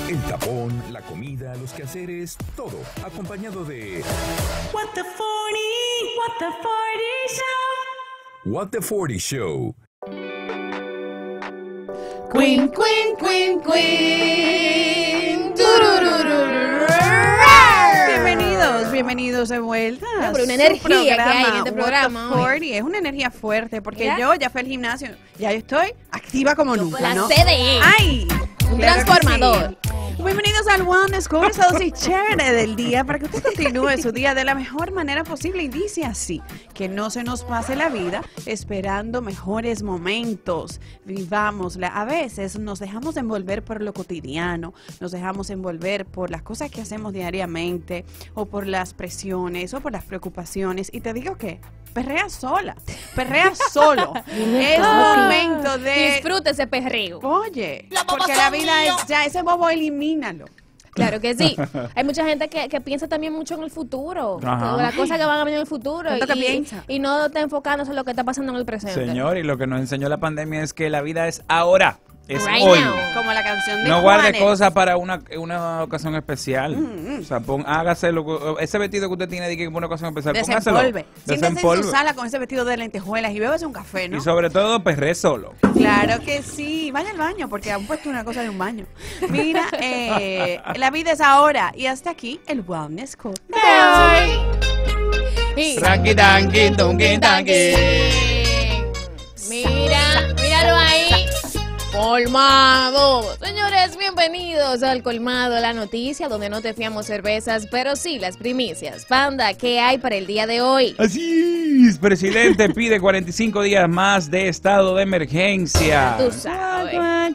El tapón, la comida, los quehaceres, todo acompañado de What the 40 Show. What the 40 Show. Queen, queen, queen, queen. Bienvenidos de vuelta. No, pero una energía que hay en este programa. What the 40 es una energía fuerte porque yo ya fui al gimnasio, ya yo estoy activa como nunca, La ¿no? CDE. ¡Ay! Un Claro que transformador. sí. Bienvenidos al Wellness Coach, esa dosis chévere del día para que usted continúe su día de la mejor manera posible y dice así, que no se nos pase la vida esperando mejores momentos, vivámosla. A veces nos dejamos envolver por lo cotidiano, nos dejamos envolver por las cosas que hacemos diariamente o por las presiones o por las preocupaciones y te digo que perrea sola, perrea solo. Es momento de... Disfrute ese perreo. Oye, porque la vida es ya, ese bobo elimínalo. Claro que sí. Hay mucha gente que piensa también mucho en el futuro. Ajá. Las cosas que van a venir en el futuro. ¿Tanto que piensa? Y no está enfocándose en lo que está pasando en el presente. Señor, y lo que nos enseñó la pandemia es que la vida es ahora, es Right hoy. now. Como la canción de No guarde Juanes. cosas para una ocasión especial. O sea, hágaselo. Ese vestido que usted tiene de que una ocasión especial, póngaselo. Desempolve. Siéntese en su Desempolve. sala con ese vestido de lentejuelas y bébese un café, ¿no? Y sobre todo, perré solo. Claro que sí. Vaya al baño porque han puesto una cosa de un baño. Mira, la vida es ahora. Y hasta aquí el Wellness Code. Y- Tranqui, tanqui, tunqui, tanqui. Míralo ahí. Colmado. Señores, bienvenidos al Colmado, la noticia donde no te fiamos cervezas, pero sí las primicias. Panda, ¿qué hay para el día de hoy? Así es, presidente pide 45 días más de estado de emergencia. Tú sabes.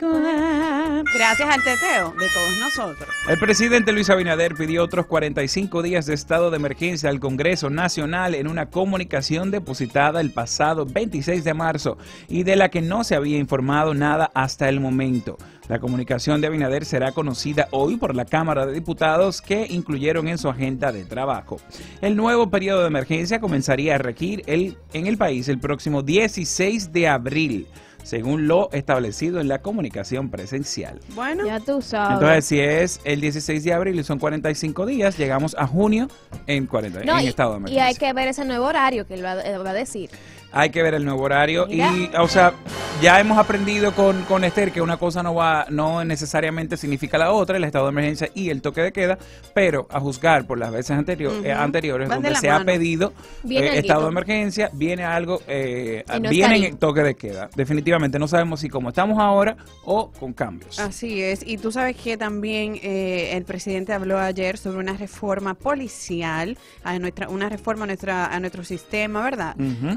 Gracias al teteo de todos nosotros. El presidente Luis Abinader pidió otros 45 días de estado de emergencia al Congreso Nacional en una comunicación depositada el pasado 26 de marzo y de la que no se había informado nada hasta el momento. La comunicación de Abinader será conocida hoy por la Cámara de Diputados, que incluyeron en su agenda de trabajo. El nuevo periodo de emergencia comenzaría a regir en el país el próximo 16 de abril, según lo establecido en la comunicación presencial. Bueno, Ya tú sabes. Entonces, si es el 16 de abril y son 45 días, llegamos a junio en No, en estado de y emergencia. hay que ver ese nuevo horario que él va a decir. Hay que ver el nuevo horario Mira. y, o sea, ya hemos aprendido con Esther que una cosa no necesariamente significa la otra, el estado de emergencia y el toque de queda, pero a juzgar por las veces anteriores Van de donde la se ha mano. pedido Viene alguito. estado de emergencia, viene algo, no viene está en toque de queda. Definitivamente no sabemos si como estamos ahora o con cambios. así es. Y tú sabes que también el presidente habló ayer sobre una reforma policial, una reforma a nuestro sistema, ¿verdad? Ujú.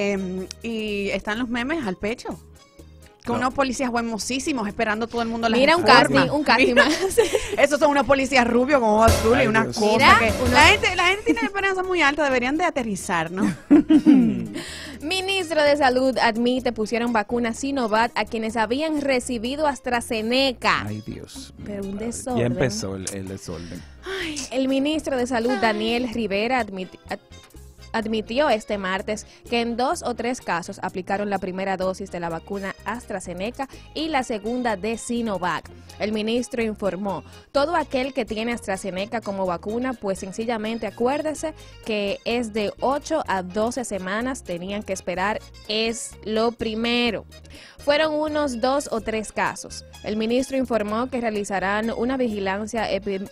Y están los memes al pecho. Con No. unos policías buenísimos esperando todo el mundo las Mira, un reformas. casting más. Esos son unos policías rubios con ojos azules Ay, y unas Dios. cosas Mira, que... unos- La gente tiene esperanza muy alta, deberían de aterrizar, ¿no? Ministro de Salud admite pusieron vacuna Sinovac a quienes habían recibido AstraZeneca. Ay, Dios. mío, Pero un padre. desorden. Ya empezó el desorden. El ministro de Salud, Daniel Rivera, admitió este martes que en 2 o 3 casos aplicaron la primera dosis de la vacuna AstraZeneca y la segunda de Sinovac. El ministro informó, todo aquel que tiene AstraZeneca como vacuna, pues sencillamente acuérdese que es de 8 a 12 semanas, tenían que esperar, es lo primero. Fueron unos 2 o 3 casos. El ministro informó que realizarán una vigilancia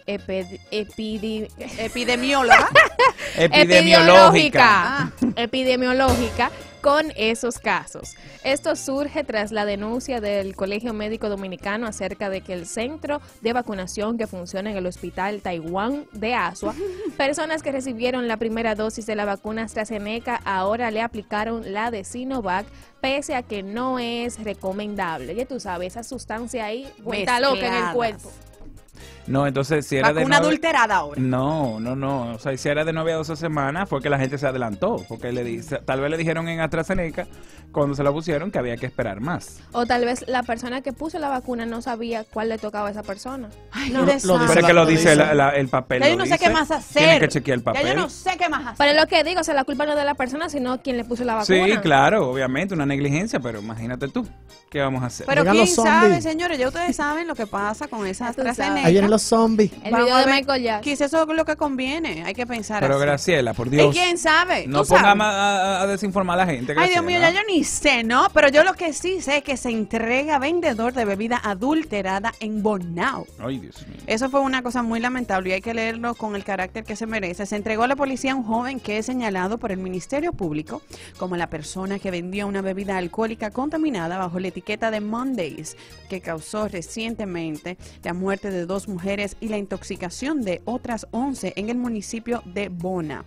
Epidemióloga. Epidemiológica. Epidemiológica con esos casos. Esto surge tras la denuncia del Colegio Médico Dominicano acerca de que el centro de vacunación que funciona en el Hospital Taiwán de Asua, personas que recibieron la primera dosis de la vacuna AstraZeneca ahora le aplicaron la de Sinovac, pese a que no es recomendable. Ya tú sabes, esa sustancia ahí vuelta loca en el Mezcladas. cuerpo. No, entonces si era Vacuna de 9... adulterada ahora. No. O sea, si era de 9 a 12 semanas fue que la gente se adelantó. Porque tal vez le dijeron en AstraZeneca, cuando se la pusieron, que había que esperar más. O tal vez la persona que puso la vacuna no sabía cuál le tocaba a esa persona. Ay, No. qué desastre. Pero es que lo dice el papel. Ya yo lo no sé qué dice. más hacer. Tienen que chequear el papel. Ya yo no sé qué más hacer. Pero lo que digo, o sea, la culpa no es de la persona, sino quien le puso la vacuna. Sí, claro, obviamente, una negligencia, pero imagínate tú, ¿qué vamos a hacer? Pero Llegan quién los sabe, zombies. señores, ya ustedes saben lo que pasa con esa Ya tú sabes. AstraZeneca. Ahí vienen los zombies. El Vamos video a de ver, Michael Jackson. quizás eso es lo que conviene, hay que pensar Pero así. Graciela, por ¿Y Dios, quién sabe? no ¿Tú sabes? pongamos a desinformar a la gente. Ay, Dios mío, ya Graciela. yo ni sé, ¿no? Pero yo lo que sí sé es que se entrega vendedor de bebida adulterada en Bonao. Ay, Dios mío. Eso fue una cosa muy lamentable y hay que leerlo con el carácter que se merece. Se entregó a la policía a un joven que es señalado por el Ministerio Público como la persona que vendió una bebida alcohólica contaminada bajo la etiqueta de Mondays, que causó recientemente la muerte de 2 mujeres y la intoxicación de otras 11 en el municipio de Bona.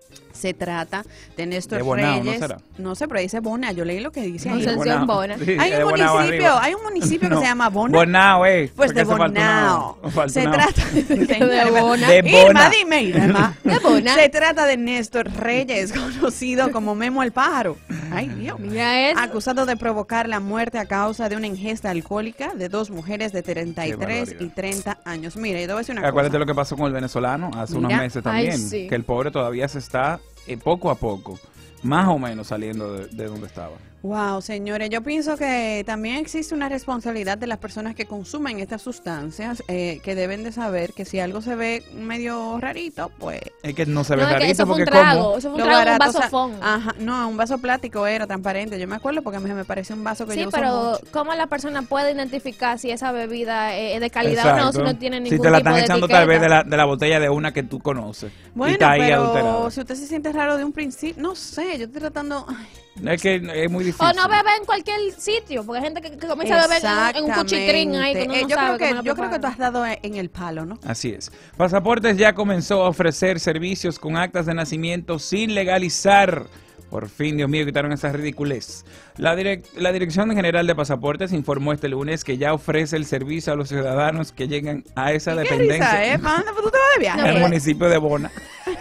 Se trata de Néstor De Bonao, ¿no Reyes. será? No sé, pero dice Bona. Yo leí lo que dice No ahí. sé. Concepción Bona. Sí, Hay de un Bonao municipio, arriba. hay un municipio que No, se llama Bona. Bonao, Pues de porque eso falta Bonao. una- falta Se una- trata De Bona. De Irma, Bona. dime, Irma. De Bona. Se trata de Néstor Reyes, conocido como Memo el Pájaro. Ay, Dios. Mira eso. Acusado de provocar la muerte a causa de una ingesta alcohólica de 2 mujeres de 33 y barbaridad. 30 años. Mira, yo te voy a decir una Acuérdate cosa. lo que pasó con el venezolano hace Mira. unos meses Ay, también, sí. que el pobre todavía se está poco a poco, más o menos saliendo de donde estaba. Wow, señores, yo pienso que también existe una responsabilidad de las personas que consumen estas sustancias, que deben de saber que si algo se ve medio rarito, pues Es que no se ve No, es que rarito eso fue porque un trago. como... Eso fue un lo trago, un barato, o sea, vasofón. ajá, no, un vaso plástico era transparente. Yo me acuerdo porque me pareció un vaso que Sí, yo uso pero mucho. ¿cómo la persona puede identificar si esa bebida es de calidad o no, si Exacto. no tiene ningún Si te la tipo están de echando etiqueta? tal vez de la botella de una que tú conoces. y Bueno, está ahí pero adulterada. si usted se siente raro de un principio, no sé, yo estoy tratando... ay, Es que es muy difícil. O no bebe en cualquier sitio, porque hay gente que comienza a beber en un cuchitrín ahí que uno no yo sabe creo cómo que, yo creo que tú preparan. has dado en el palo, ¿no? Así es. Pasaportes ya comenzó a ofrecer servicios con actas de nacimiento sin legalizar. Por fin, Dios mío, quitaron esa ridiculez. La Dirección General de Pasaportes informó este lunes que ya ofrece el servicio a los ciudadanos que llegan a esa ¿Qué dependencia risa, ¿Para dónde tú te vas de viaje? No, en el pero- municipio de Bona.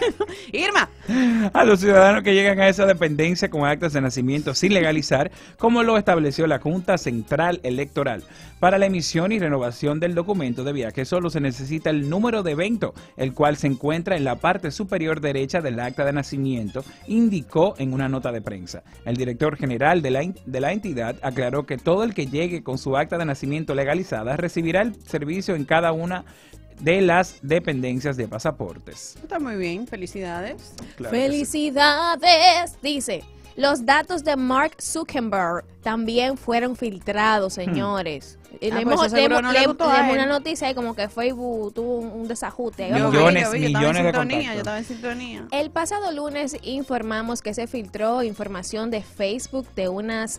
Irma, A los ciudadanos que llegan a esa dependencia con actas de nacimiento sin legalizar, como lo estableció la Junta Central Electoral. Para la emisión y renovación del documento de viaje solo se necesita el número de evento, el cual se encuentra en la parte superior derecha del acta de nacimiento, indicó en una nota de prensa. El director general de la entidad aclaró que todo el que llegue con su acta de nacimiento legalizada recibirá el servicio en cada una de las dependencias de pasaportes. está muy bien, felicidades. Claro que sí. Felicidades, dice. Los datos de Mark Zuckerberg también fueron filtrados, señores. pues eso seguro no le gustó a leímos él. una noticia y como que Facebook tuvo un desajuste. ahí. Yo Vamos a ver. Millones, yo estaba en millones de sintonía, contactos. yo estaba en sintonía. El pasado lunes informamos que se filtró información de Facebook de unos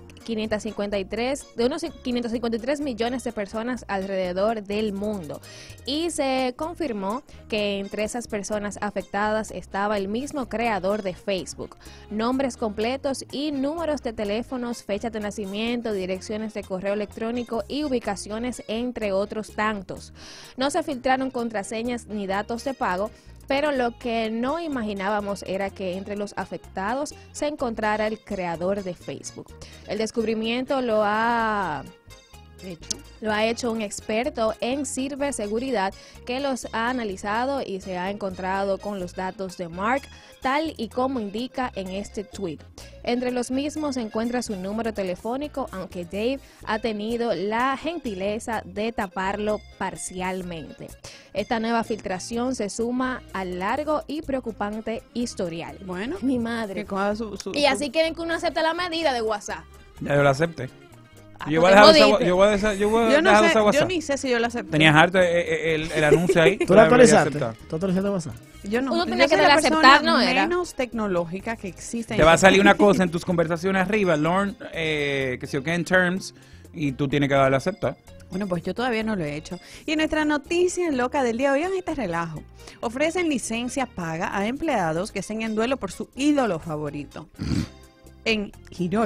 553 millones de personas alrededor del mundo y se confirmó que entre esas personas afectadas estaba el mismo creador de Facebook. Nombres completos y números de teléfonos, fechas de nacimiento, direcciones de correo electrónico y ubicaciones, entre otros tantos. No se filtraron contraseñas ni datos de pago, pero lo que no imaginábamos era que entre los afectados se encontrara el creador de Facebook. El descubrimiento lo ha hecho un experto en ciberseguridad que los ha analizado y se ha encontrado con los datos de Mark, tal y como indica en este tweet. Entre los mismos se encuentra su número telefónico, aunque Dave ha tenido la gentileza de taparlo parcialmente. Esta nueva filtración se suma al largo y preocupante historial. Bueno, Mi que madre. coja Y así quieren que uno acepte la medida de WhatsApp. Ya yo la acepté. Ah, Yo pues voy a te dejar jodiste. yo voy a yo no dejar sé, usar yo WhatsApp. ni sé si yo la acepté. Tenías harto el anuncio ahí. ¿Tú la deberías actualizaste? aceptar. ¿Tú actualizaste WhatsApp? Yo no, Uno yo tenía que soy la darle persona aceptar, ¿no era? menos tecnológica que existe. Te va a salir una cosa en tus conversaciones arriba, learn, que si o qué en terms, y tú tienes que darle a aceptar. Bueno, pues yo todavía no lo he hecho. Y en nuestra noticia loca del día, oigan este relajo. Ofrecen licencia paga a empleados que estén en duelo por su ídolo favorito. En Hiroro,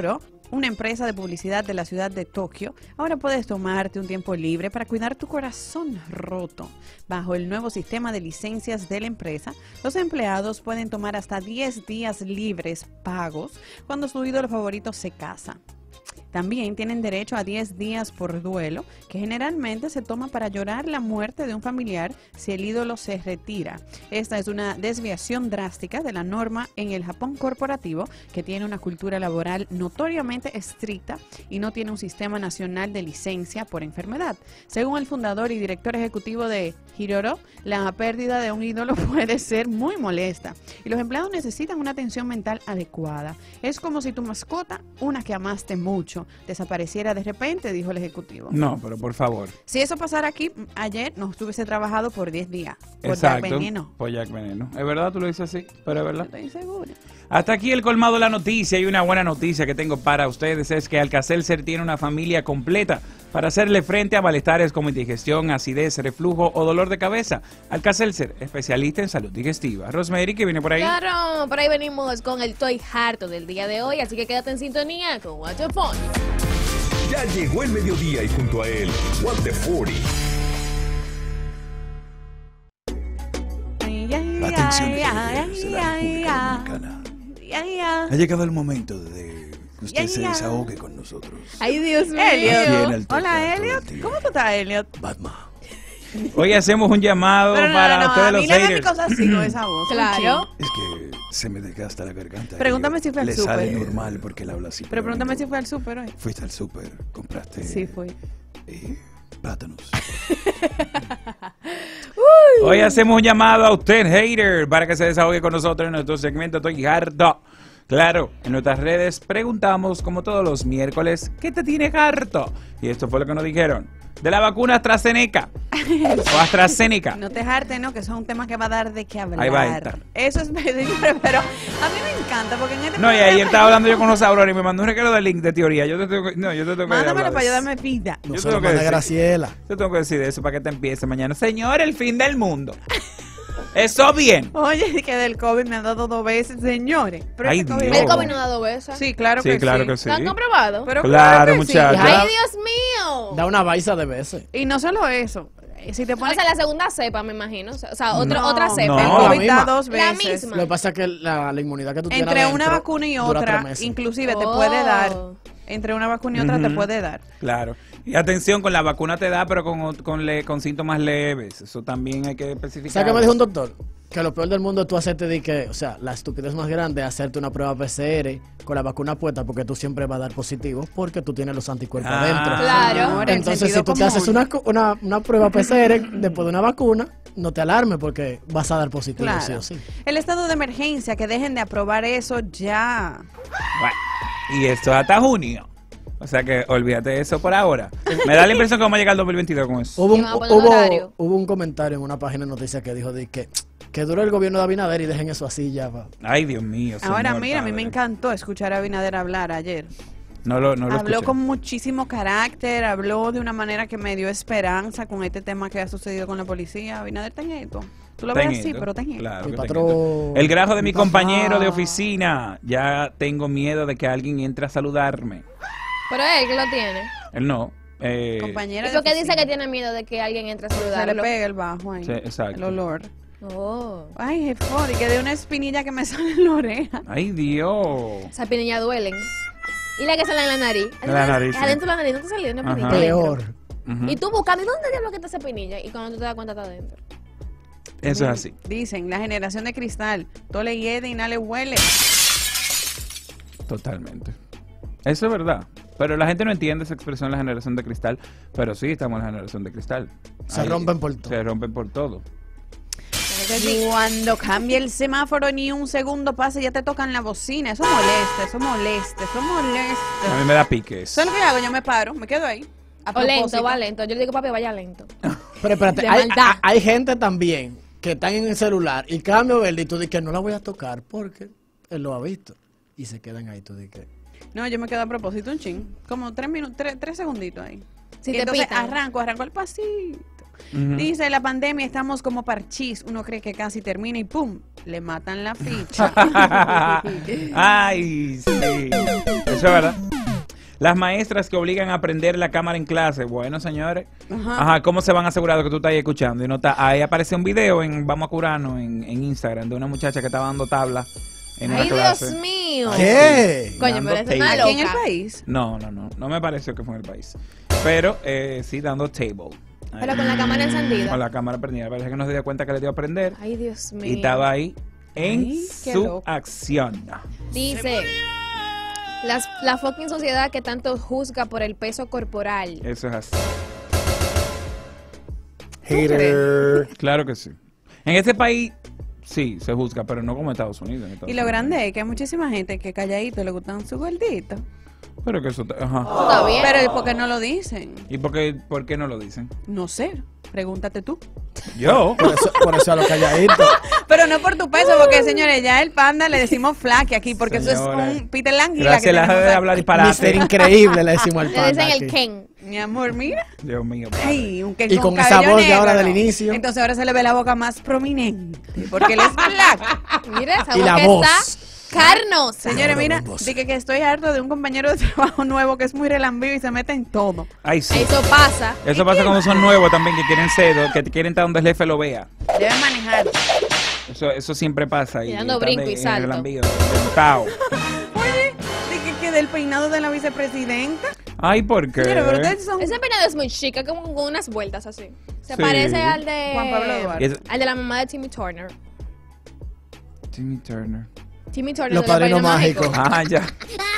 una empresa de publicidad de la ciudad de Tokio, ahora puedes tomarte un tiempo libre para cuidar tu corazón roto. Bajo el nuevo sistema de licencias de la empresa, los empleados pueden tomar hasta 10 días libres pagos cuando su ídolo favorito se casa. También tienen derecho a 10 días por duelo, que generalmente se toma para llorar la muerte de un familiar si el ídolo se retira. Esta es una desviación drástica de la norma en el Japón corporativo, que tiene una cultura laboral notoriamente estricta y no tiene un sistema nacional de licencia por enfermedad. Según el fundador y director ejecutivo de Hiroro, la pérdida de un ídolo puede ser muy molesta y los empleados necesitan una atención mental adecuada. Es como si tu mascota, una que amaste mucho, desapareciera de repente, dijo el ejecutivo. No, pero por favor. Si eso pasara aquí, ayer no estuviese trabajado por 10 días. Por Exacto. Jack Veneno. Por Jack Veneno. ¿Es verdad? Tú lo dices así, pero es verdad. Estoy segura. Hasta aquí el colmado de la noticia, y una buena noticia que tengo para ustedes es que Alka-Seltzer tiene una familia completa para hacerle frente a malestares como indigestión, acidez, reflujo o dolor de cabeza. Alka-Seltzer, especialista en salud digestiva. Rosemary, ¿qué viene por ahí? Claro, por ahí venimos con el Toy Harto del día de hoy, así que quédate en sintonía con What the Fun. Ya llegó el mediodía y junto a él, What the 40. Atención, viajeros de la República Dominicana. Ha llegado el momento de que usted se desahogue con nosotros. Ay, Dios mío. Aquí en Elliot. el Toy Hola, Harto Elliot. del día. ¿Cómo tú estás, Elliot? Batman. Hoy hacemos un llamado Pero para no, ustedes a mí los le da mi haters. cosa así con esa voz. Claro. Es que se me desgasta la garganta. Pregúntame si fue al Le sale súper. normal porque él habla así. Pero pregúntame si fue al súper hoy. Fuiste al súper, compraste Sí, fui. plátanos. Hoy hacemos un llamado a usted, hater, para que se desahogue con nosotros en nuestro segmento Toy Harto. Claro, en nuestras redes preguntamos, como todos los miércoles, ¿qué te tiene harto? Y esto fue lo que nos dijeron. De la vacuna AstraZeneca. O AstraZeneca. No te jartes, ¿no? Que eso es un tema que va a dar de qué hablar. Ahí va a estar. Eso es pero a mí me encanta porque en este No, y programa ayer estaba hablando yo con los Aurora y me mandó un regalo de link de teoría. Yo te tengo que, no, yo te tengo que Mándamelo hablar para de eso. ayudarme vida. No Yo se tengo lo que manda decir. Graciela. Yo tengo que decir eso para que te empiece mañana. Señor, el fin del mundo. Eso bien. Oye, que del COVID me ha dado 2 veces, señores. Pero Ay, este COVID- Dios. El COVID no ha dado besos. Sí, claro Sí, que claro sí. que sí. ¿Lo han comprobado? Pero Claro, que sí. muchacha. ¡Ay, Dios mío! Da una baisa de veces. Y no solo eso. Si te O pones sea, la segunda cepa, me imagino. O sea, No, otra cepa. no. el la COVID da misma. 2 La veces. misma. Lo que pasa es que la inmunidad que tú tienes Entre una adentro vacuna y dura otra, 3 meses. inclusive te Oh. puede dar. Entre una vacuna y otra te Ujú. puede dar. Claro. Y atención, con la vacuna te da, pero con síntomas leves. Eso también hay que especificar. ¿Sabes qué me dijo un doctor? Que lo peor del mundo es tú hacerte de que, o sea, la estupidez más grande es hacerte una prueba PCR con la vacuna puesta porque tú siempre vas a dar positivo porque tú tienes los anticuerpos Ah. adentro. Claro. Señores, el Entonces, si sentido tú te haces común. una prueba PCR después de una vacuna, no te alarmes porque vas a dar positivo Claro. sí o sí. El estado de emergencia, que dejen de aprobar eso ya. Bueno, y esto hasta junio. O sea que olvídate de eso por ahora. Me da la impresión que vamos a llegar al 2022 con eso. Hubo Y un, van a poner horario. hubo un comentario en una página de noticias que dijo de que dure el gobierno de Abinader y dejen eso así ya. Ay, Dios mío. Ahora, señor mira, a mí me padre. encantó escuchar a Abinader hablar ayer. No lo Habló escuché. con muchísimo carácter, habló de una manera que me dio esperanza con este tema que ha sucedido con la policía. Abinader, ten esto. Tú lo Ten ves así, esto. pero ten esto. Claro Mi que ten patrón. esto. El grajo de mi papá. compañero de oficina. Ya tengo miedo de que alguien entre a saludarme. Pero él que lo tiene. Él no. Compañera ¿Y de por qué dice oficina. que tiene miedo de que alguien entre a Se le saludarlo? pega el bajo ahí. Sí, exacto. El olor. Oh. Ay, jefe, y que de una espinilla que me sale en la oreja. Ay, Dios. Esas pinillas duelen. ¿Y la que sale en la nariz? En la nariz, sí. Adentro de la nariz, no te salió una Ajá. pinilla. adentro. Peor. Ujú. Y tú buscando, ¿y dónde diablo que está esa pinilla? Y cuando tú te das cuenta está adentro. Eso es así. Dicen, la generación de cristal. Tole hiede y nada le huele. Totalmente. Eso es verdad. Pero la gente no entiende esa expresión, la generación de cristal. Pero sí, estamos en la generación de cristal. Se Ahí rompen por todo. Se rompen por todo. Cuando cambia el semáforo ni un segundo pase ya te tocan la bocina. Eso molesta, eso molesta, eso A mí molesta. me da pique eso. ¿Sabes lo que hago? Yo me paro, me quedo ahí. A O lento, propósito. va lento. Yo le digo, papi, vaya lento. Pero espérate, De hay, maldad. hay gente también que están en el celular y cambio verde y tú dices que no la voy a tocar porque él lo ha visto. Y se quedan ahí, tú dices que... No, yo me quedo a propósito un chin. Como 3 minutos, 3 segunditos ahí. Si Y te entonces pitan. arranco el pasito. Ujú. Dice, la pandemia estamos como parchís. Uno cree que casi termina y ¡pum! Le matan la ficha. Ay, sí. Eso es verdad. Las maestras que obligan a aprender la cámara en clase. Bueno, señores. Ajá. Ajá, ¿cómo se van a asegurar de que tú estás ahí escuchando? Y no está, ahí aparece un video en Vamos a Curarnos, en Instagram, de una muchacha que estaba dando tabla en una Ay, clase. Dios mío. ¿Qué? Coño, Dando pero eso es una table. ¿Aquí en el loca. país? No me pareció que fue en el país. Pero sí, dando table. Ahí. Pero con la cámara encendida. Con la cámara prendida. Parece que no se dio cuenta que le dio a prender. Ay, Dios mío. Y estaba ahí en Ay, qué su loco. acción. Dice, la fucking sociedad que tanto juzga por el peso corporal. Eso es así. Hater. Claro que sí. En este país sí se juzga, pero no como Estados Unidos. En Estados Y lo Unidos. grande es que hay muchísima gente que calladito le gustan su gordito. Pero que eso... Ajá. Eso está bien. Pero ¿por qué no lo dicen? ¿Y por qué no lo dicen? No sé, pregúntate tú. Yo. Por eso a los calladitos. Pero no por tu peso, porque señores, ya el panda le decimos flaque aquí, porque eso Señora. es un Peter Languila. Gracias, la de hablar disparate. Mister Increíble le decimos al Le panda dicen el aquí. Ken. Mi amor, mira. Dios mío. padre. Ay, un Ken Y con esa cabello voz de ahora negro, del ¿no? inicio. Entonces ahora se le ve la boca más prominente, porque él es flaco. Mira, esa Y boca la voz. está carnosa. Señores, mira, voz. dije que estoy harto de un compañero de trabajo nuevo que es muy relambido y se mete en todo. Ay, sí. Eso pasa. Eso pasa cuando son nuevos también, que quieren ser, que quieren estar donde el jefe lo vea. Debe manejar. Eso siempre pasa. Y dando están brinco y en el salto. relambido, sentado. Oye, dije que del peinado de la vicepresidenta. Ay, ¿por qué? Señores, pero ustedes son... Ese peinado es muy chica, como con unas vueltas así. Se Sí. parece al de... Juan Pablo Duarte. Y es- Al de la mamá de Timmy Turner. Timmy Turner. Timmy Turner Los de Los Padrinos Mágicos. Mágicos. Ah, ya.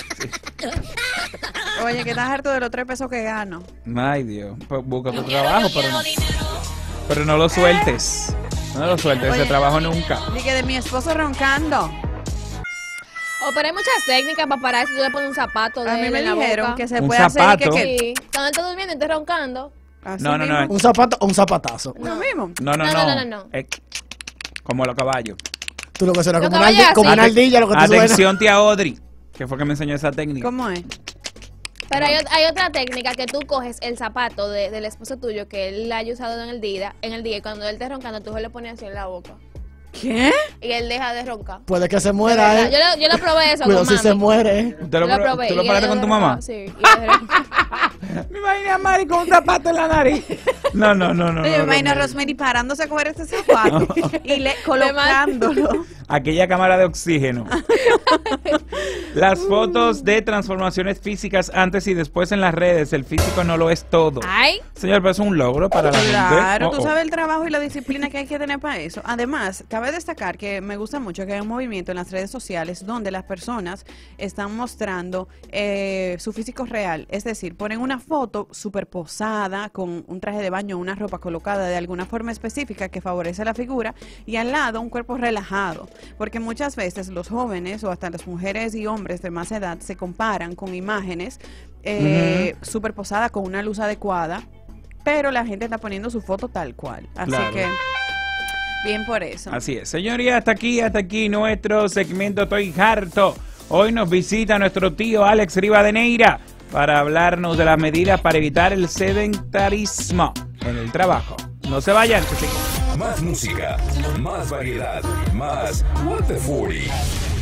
Oye, que estás harto de los 3 pesos que gano. Ay, Dios. Pues busca tu trabajo, pero no lo sueltes. No lo sueltes, Oye. ese trabajo nunca. Dije de mi esposo roncando. Oh, pero hay muchas técnicas para parar si tú le pones un zapato de A mí él me en la dijeron boca. que se Un puede hacer zapato. que Sí, cuando él está durmiendo y está roncando. así No, no, no. mismo. ¿Un zapato o un zapatazo? Lo mismo. No, no, No, no. no, no, no. Como los caballos. Tú lo que suena Lo como que una, vaya como así. una ardilla, lo que tú suena. Atención, tía Audrey, que fue que me enseñó esa técnica. ¿Cómo es? Pero hay otra técnica que tú coges el zapato del esposo tuyo que él haya usado en el día y cuando él esté roncando tú se lo pones así en la boca. ¿Qué? Y él deja de roncar. Puede que se De muera, verdad. ¿eh? Yo lo probé eso Cuidado con si se mami. muere, ¿eh? ¿Tú lo probé. ¿Tú lo y paraste él con tu roncaba, mamá? Sí. y él roncaba. Me imaginé a Mari con un zapato en la nariz. No, no, no, no. Oye, me no, imagino a no. Rosemary parándose a coger ese zapato y colocándolo. Aquella cámara de oxígeno. Las fotos de transformaciones físicas antes y después en las redes. El físico no lo es todo. Ay, Señor, pero es un logro para la gente. Claro, Oh, tú oh. sabes el trabajo y la disciplina que hay que tener para eso. Además, cabe destacar que me gusta mucho que hay un movimiento en las redes sociales donde las personas están mostrando su físico real. Es decir, ponen una foto súper posada con un traje de baño, una ropa colocada de alguna forma específica que favorece la figura y al lado un cuerpo relajado. Porque muchas veces los jóvenes o hasta las mujeres y hombres de más edad se comparan con imágenes súper posadas con una luz adecuada, pero la gente está poniendo su foto tal cual. Así Claro. que, bien por eso. Así es. Señoría, hasta aquí nuestro segmento Estoy Harto. Hoy nos visita nuestro tío Alex Rivadeneira para hablarnos de las medidas para evitar el sedentarismo en el trabajo. No se vayan, que sí. Más música, más variedad, más What the 40.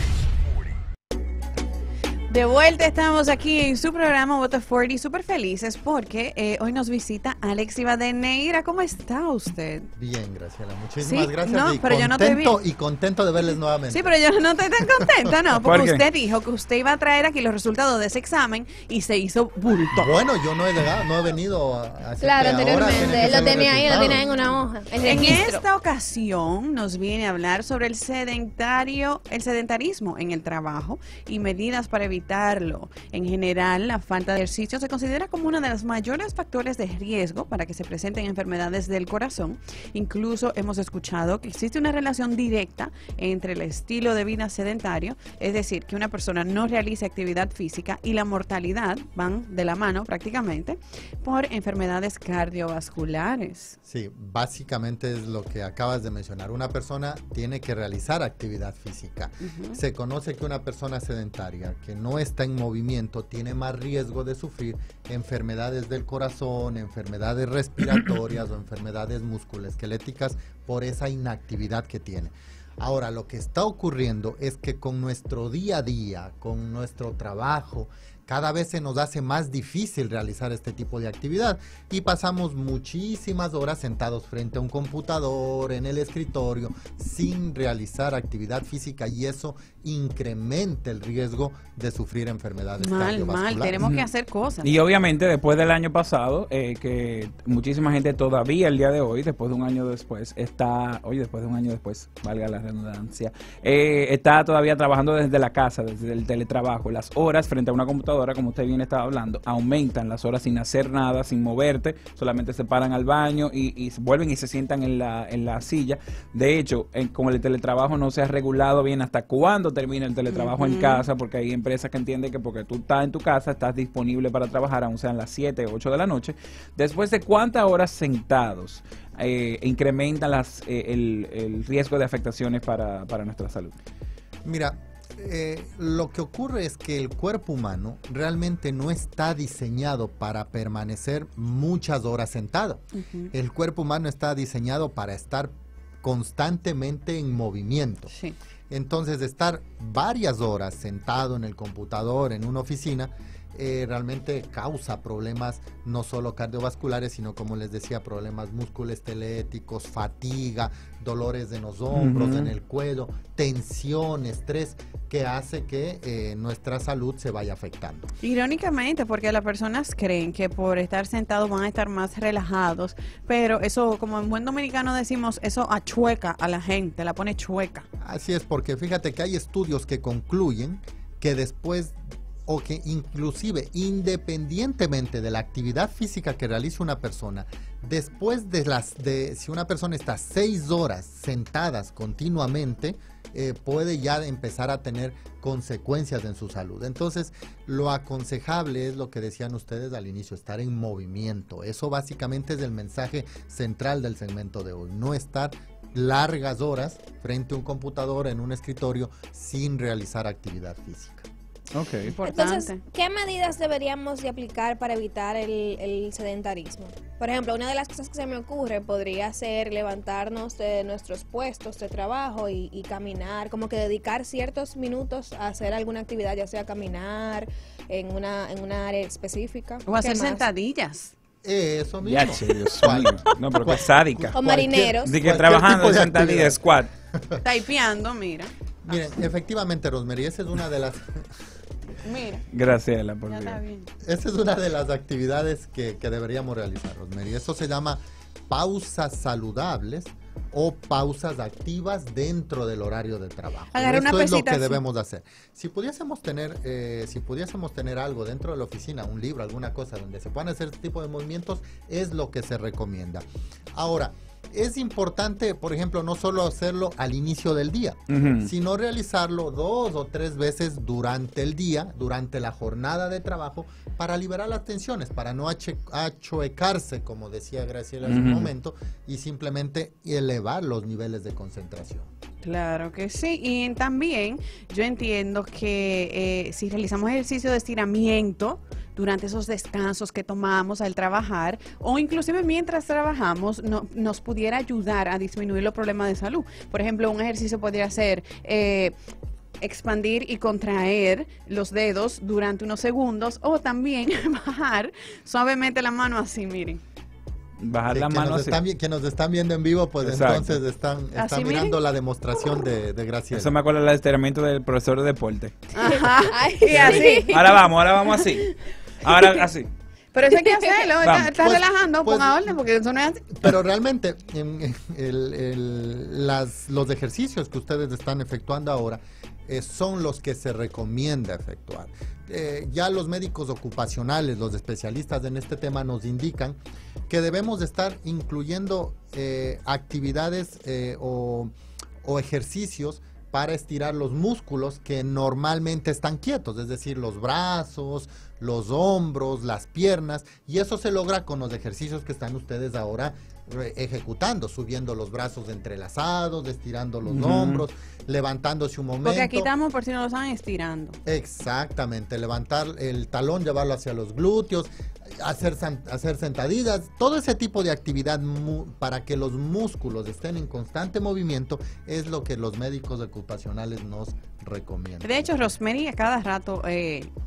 De vuelta estamos aquí en su programa What the 40, súper felices porque hoy nos visita Alex Rivadeneira. ¿Cómo está usted? Bien, Graciela. Muchísimas Sí, gracias. no, y pero yo no te vi. contento de verles nuevamente. Sí, pero yo no estoy tan contenta, ¿no? Porque ¿Por qué? usted dijo que usted iba a traer aquí los resultados de ese examen y se hizo bulto. Bueno, yo no he venido a decir claro, que ahora tienen anteriormente. que Él ser lo los tenía ahí, lo tenía en resultados. una hoja. El En registro. esta ocasión nos viene a hablar sobre el sedentarismo en el trabajo y medidas para evitarlo. En general, la falta de ejercicio se considera como uno de los mayores factores de riesgo para que se presenten enfermedades del corazón. Incluso hemos escuchado que existe una relación directa entre el estilo de vida sedentario, es decir, que una persona no realice actividad física y la mortalidad van de la mano prácticamente por enfermedades cardiovasculares. Sí, básicamente es lo que acabas de mencionar. Una persona tiene que realizar actividad física. Se conoce que una persona sedentaria que no está en movimiento tiene más riesgo de sufrir enfermedades del corazón, enfermedades respiratorias o enfermedades musculoesqueléticas por esa inactividad que tiene. Ahora, lo que está ocurriendo es que con nuestro día a día, con nuestro trabajo, cada vez se nos hace más difícil realizar este tipo de actividad y pasamos muchísimas horas sentados frente a un computador, en el escritorio, sin realizar actividad física, y eso incrementa el riesgo de sufrir enfermedades cardiovasculares. Tenemos que hacer cosas. Y obviamente después del año pasado, que muchísima gente todavía el día de hoy, después de un año después, valga la redundancia, está todavía trabajando desde la casa, desde el teletrabajo. Las horas frente a una computadora, como usted bien estaba hablando, aumentan las horas sin hacer nada, sin moverte, solamente se paran al baño y vuelven y se sientan en la silla. De hecho, como el teletrabajo no se ha regulado bien hasta cuándo termina el teletrabajo en casa, porque hay empresas que entienden que porque tú estás en tu casa, estás disponible para trabajar, aun sean las 7 o 8 de la noche. Después de cuántas horas sentados incrementan el riesgo de afectaciones para nuestra salud. Mira, lo que ocurre es que el cuerpo humano realmente no está diseñado para permanecer muchas horas sentado. El cuerpo humano está diseñado para estar constantemente en movimiento. Sí. Entonces, estar varias horas sentado en el computador, en una oficina, realmente causa problemas no solo cardiovasculares, sino, como les decía, problemas musculoesqueléticos, fatiga, dolores en los hombros, en el cuello, tensión, estrés, que hace que nuestra salud se vaya afectando. Irónicamente, porque las personas creen que por estar sentados van a estar más relajados, pero eso, como en buen dominicano decimos, eso achueca a la gente, la pone chueca. Así es, porque fíjate que hay estudios que concluyen que después, o que inclusive independientemente de la actividad física que realice una persona, después si una persona está 6 horas sentadas continuamente, puede ya empezar a tener consecuencias en su salud. Entonces, lo aconsejable es lo que decían ustedes al inicio, estar en movimiento. Eso básicamente es el mensaje central del segmento de hoy, no estar largas horas frente a un computador, en un escritorio, sin realizar actividad física. Okay. Entonces, ¿qué medidas deberíamos de aplicar para evitar el sedentarismo? Por ejemplo, una de las cosas que se me ocurre podría ser levantarnos de nuestros puestos de trabajo y caminar, como que dedicar ciertos minutos a hacer alguna actividad, ya sea caminar en una área específipa. O hacer sentadillas. Eso mismo. Ya, Dios mío. No, pero que es sádica. O marineros. De que trabajando en sentadilla, squat. Taipeando, mira. Miren, efectivamente, Rosemary, esa es una de las... Mira. Graciela, por Ya Dios. está bien. Esta es una de las actividades que deberíamos realizar, Rosemary. Eso se llama pausas saludables o pausas activas dentro del horario de trabajo. Agarra una Esto es lo pesita que así. debemos hacer. Si pudiésemos tener algo dentro de la oficina, un libro, alguna cosa donde se puedan hacer este tipo de movimientos, es lo que se recomienda. Ahora, es importante, por ejemplo, no solo hacerlo al inicio del día, sino realizarlo 2 o 3 veces durante el día, durante la jornada de trabajo, para liberar las tensiones, para no achuecarse, como decía Graciela en un momento, y simplemente elevar los niveles de concentración. Claro que sí, y también yo entiendo que si realizamos ejercicio de estiramiento durante esos descansos que tomamos al trabajar, o inclusive mientras trabajamos, nos pudiera ayudar a disminuir los problemas de salud. Por ejemplo, un ejercicio podría ser expandir y contraer los dedos durante unos segundos, o también bajar suavemente la mano así, miren. Bajar la mano así. Que nos están viendo en vivo, pues Exacto. entonces están Así, mirando miren. la demostración de Graciela. Eso me acuerda del estiramiento del profesor de deporte. Ajá, y así. Ahora vamos así. Ahora así. Pero eso hay que hacerlo, Vamos. está Pues- relajando, pues- ponga orden, porque eso no es así. Pero realmente, los ejercicios que ustedes están efectuando ahora son los que se recomienda efectuar. Ya los médicos ocupacionales, los especialistas en este tema, nos indican que debemos de estar incluyendo actividades o ejercicios para estirar los músculos que normalmente están quietos, es decir, los brazos, los hombros, las piernas, y eso se logra con los ejercicios que están ustedes ahora ejecutando, subiendo los brazos entrelazados, estirando los hombros, levantándose un momento. Porque aquí estamos, por si no lo saben, estirando. Exactamente, levantar el talón, llevarlo hacia los glúteos, hacer sentadillas, todo ese tipo de actividad para que los músculos estén en constante movimiento es lo que los médicos ocupacionales nos recomiendan. De hecho, Rosemary a cada rato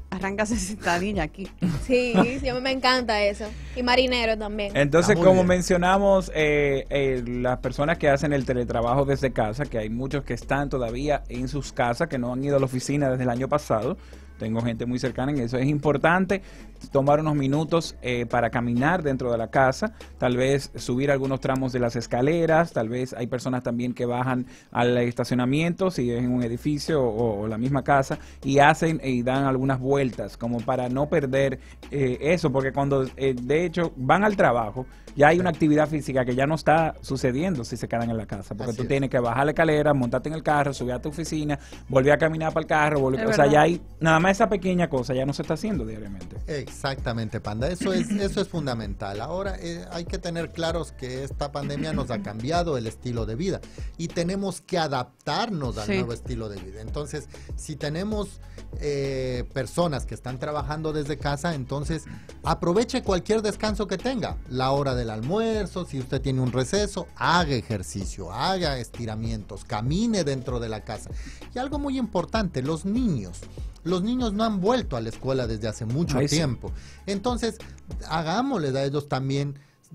arráncase sentadilla aquí. Sí, sí, a mí me encanta eso. Y marinero también. Entonces, Está muy como bien. mencionamos, las personas que hacen el teletrabajo desde casa, que hay muchos que están todavía en sus casas, que no han ido a la oficina desde el año pasado. Tengo gente muy cercana en eso. Es importante tomar unos minutos para caminar dentro de la casa, tal vez subir algunos tramos de las escaleras, tal vez hay personas también que bajan al estacionamiento, si es en un edificio o la misma casa, y hacen y dan algunas vueltas, como para no perder eso, porque cuando de hecho van al trabajo, ya hay una actividad física que ya no está sucediendo si se quedan en la casa, porque Así tú es. tienes que bajar la escalera, montarte en el carro, subir a tu oficina, volver a caminar para el carro, Es o sea, verdad. ya hay, nada más esa pequeña cosa ya no se está haciendo diariamente. Exactamente, Panda. Eso es fundamental. Ahora hay que tener claros que esta pandemia nos ha cambiado el estilo de vida y tenemos que adaptarnos al Sí. nuevo estilo de vida. Entonces, si tenemos personas que están trabajando desde casa, entonces aproveche cualquier descanso que tenga. La hora del almuerzo, si usted tiene un receso, haga ejercicio, haga estiramientos, camine dentro de la casa. Y algo muy importante, los niños. Los niños no han vuelto a la escuela desde hace mucho Ay, sí. tiempo. Entonces, hagámosles a ellos también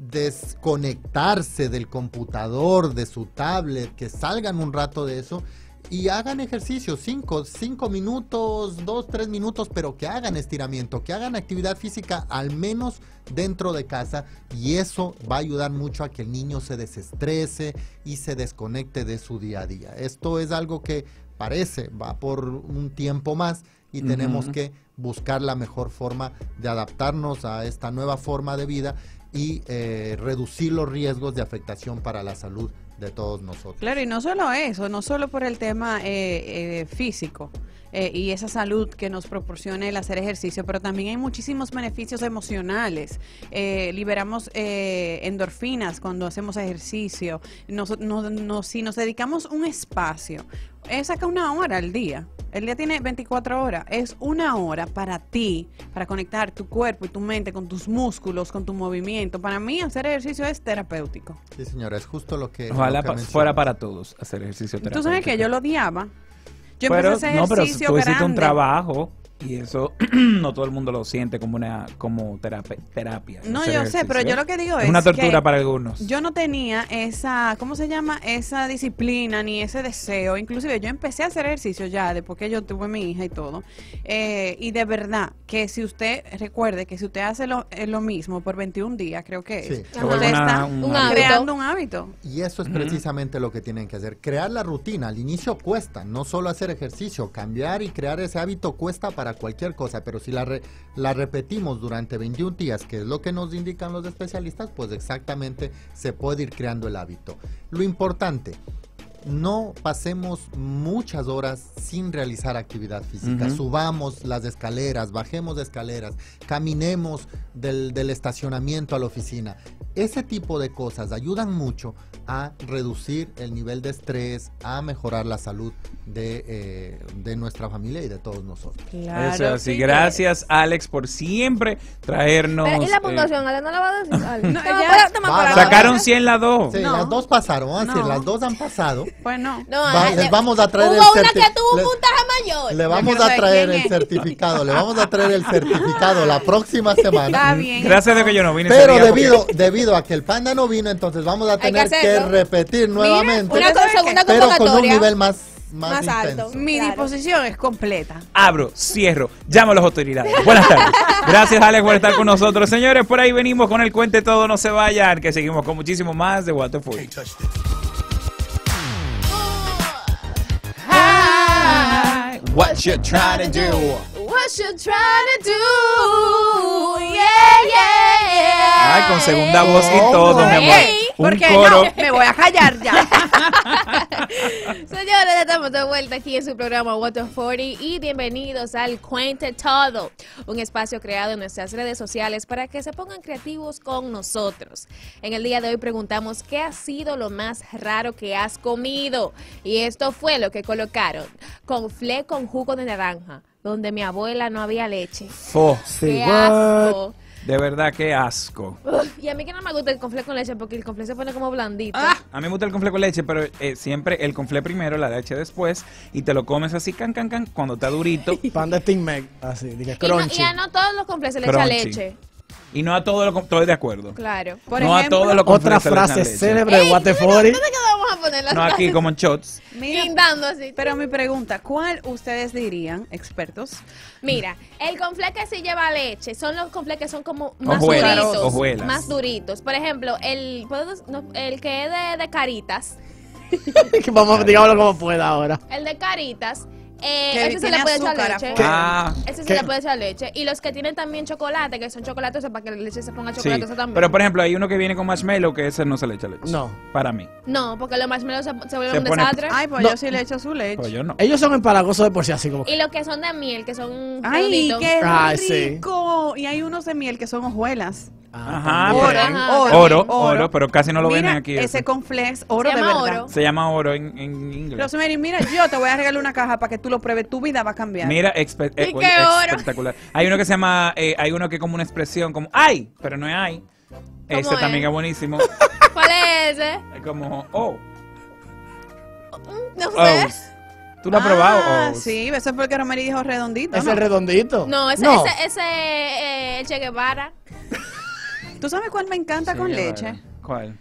desconectarse del computador, de su tablet, que salgan un rato de eso y hagan ejercicio, 5 minutos, 2, 3 minutos, pero que hagan estiramiento, que hagan actividad física al menos dentro de casa, y eso va a ayudar mucho a que el niño se desestrese y se desconecte de su día a día. Esto es algo que parece va por un tiempo más y tenemos que buscar la mejor forma de adaptarnos a esta nueva forma de vida y reducir los riesgos de afectación para la salud de todos nosotros. Claro, y no solo eso, no solo por el tema físico y esa salud que nos proporciona el hacer ejercicio, pero también hay muchísimos beneficios emocionales. Liberamos endorfinas cuando hacemos ejercicio. Si nos dedicamos un espacio, saca 1 hora al día. El día tiene 24 horas. Es 1 hora para ti, para conectar tu cuerpo y tu mente con tus músculos, con tu movimiento. Para mí, hacer ejercicio es terapéutico. Sí, señora, es justo lo que... Ojalá lo que mencionas. fuera para todos hacer ejercicio Tú terapéutico. sabes que yo lo odiaba. Yo Pero, empecé a hacer no, pero ejercicio tú hiciste un grande. trabajo y eso no todo el mundo lo siente como terapia. No, hacer yo sé, ejercicio, pero ¿eh? yo lo que digo es una tortura que para algunos. yo no tenía esa, ¿cómo se llama? Esa disciplina ni ese deseo. Inclusive yo empecé a hacer ejercicio ya después que yo tuve mi hija y todo. Y de verdad que si usted, recuerde que si usted hace lo mismo por 21 días, creo que es, Sí. Se vuelve usted está un hábito. creando un hábito. Y eso es precisamente lo que tienen que hacer. Crear la rutina. Al inicio cuesta, no solo hacer ejercicio. Cambiar y crear ese hábito cuesta para cualquier cosa. Pero si la repetimos durante 21 días, que es lo que nos indican los especialistas, pues exactamente se puede ir creando el hábito. Lo importante, no pasemos muchas horas sin realizar actividad física. Ujú. Subamos las escaleras, bajemos de escaleras, caminemos del estacionamiento a la oficina. Ese tipo de cosas ayudan mucho a reducir el nivel de estrés, a mejorar la salud de nuestra familia y de todos nosotros. Eso es así. Gracias, Alex, por siempre traernos. Pero, ¿y la puntuación? ¿Ale no la va a decir? Ale. No, Estamos ya- para- estamos Va, para- va. Sacaron 100 las dos. Sí, No. las dos pasaron, vamos a decir, No. las dos han pasado. Pues no. No, Les vamos a traer hubo el una que tuvo le- puntaje mayor. Le Yo vamos quiero a saber traer quién el es. certificado, le vamos a traer el certificado la próxima semana. Está bien. Gracias de que yo no vine ese Pero día, porque- debido a que el panda no vino, entonces vamos a que tener que hacerlo. repetir nuevamente, Una ¿Sabes qué? segunda pero con un convocatoria. nivel más Más intenso. alto. Mi Claro. disposición es completa. Abro, cierro, llamo a las autoridades. Buenas tardes. Gracias, Alex, por estar con nosotros. Señores, por ahí venimos con el Cuente Todo, no se vayan, que seguimos con muchísimo más de What the Fuck. What you trying to do? What you trying to do? Yeah, yeah. Ay, con segunda voz y todo, mi amor. Ey, Un Porque coro. no, me voy a callar ya. Señores, estamos de vuelta aquí en su programa What the 40 y bienvenidos al Cuente Todo, un espacio creado en nuestras redes sociales para que se pongan creativos con nosotros. En el día de hoy preguntamos ¿qué ha sido lo más raro que has comido? Y esto fue lo que colocaron: conflé con jugo de naranja, donde mi abuela no había leche. Fo. ¡Qué asco! De verdad, qué asco. Y a mí que no me gusta el conflé con leche porque el conflé se pone como blandito. A mí me gusta el conflé con leche, pero siempre el conflé primero, la leche después, y te lo comes así, can, cuando está durito. Pan de Steam Meg, así, dije Y, no, crunchy. y a no todos los conflés se le echa Crunchy. leche. Y no a todo lo estoy de acuerdo. Claro. Por No a ejemplo, todos los Otra conflés se le echan frase leche. célebre de Guatefori. ¿Dónde que vamos a poner las No aquí frases? como en shots. mira, Guindando así. pero mi pregunta, ¿cuál ustedes dirían, expertos? Mira, el conflé que sí lleva leche son los conflés que son como más Hojuelas, duritos. hojuelas. Más duritos. Por ejemplo, el que es de caritas. Vamos, digámoslo como pueda ahora. El de caritas. Que Ese se tiene le puede echar azúcar leche. afuera. Ese se ¿Qué? le puede echar leche. Y los que tienen también chocolate, que son chocolatosos, para que la leche se ponga Sí. chocolatosa también. Pero por ejemplo, hay uno que viene con marshmallow que ese no se le echa leche. No. Para mí. No, porque los marshmallows se Se vuelven un pone- desastre. Ay, pues No. yo sí le echo su leche. Pero yo no. Ellos son empalagosos de por sí, así como que. Y los que son de miel, que son Ay, redonditos. qué Ay, sí. rico. Y hay unos de miel que son hojuelas. Ajá, también. pero- Ajá. oro, pero casi no lo Mira, venden aquí. ese ese. conflex, oro Se de llama verdad. oro. Se llama oro en inglés. Rosemary, mira, yo te voy a regalar una caja para que tú lo pruebes. Tu vida va a cambiar. Mira, ¿Y oye, qué oro? espectacular. Hay uno que se llama, hay uno que es como una expresión, como ¡ay! Pero no es ¡ay! Ese es? también es buenísimo. ¿Cuál es ese? Es como ¡oh! No Oh. sé. ¿Tú lo has probado? Ah, Oh. sí, eso fue porque Rosemary dijo redondito. ¿Es ¿no? el redondito? No, ese el Che Guevara. ¿Tú sabes cuál me encanta Sí, con vale. leche? ¿Cuál?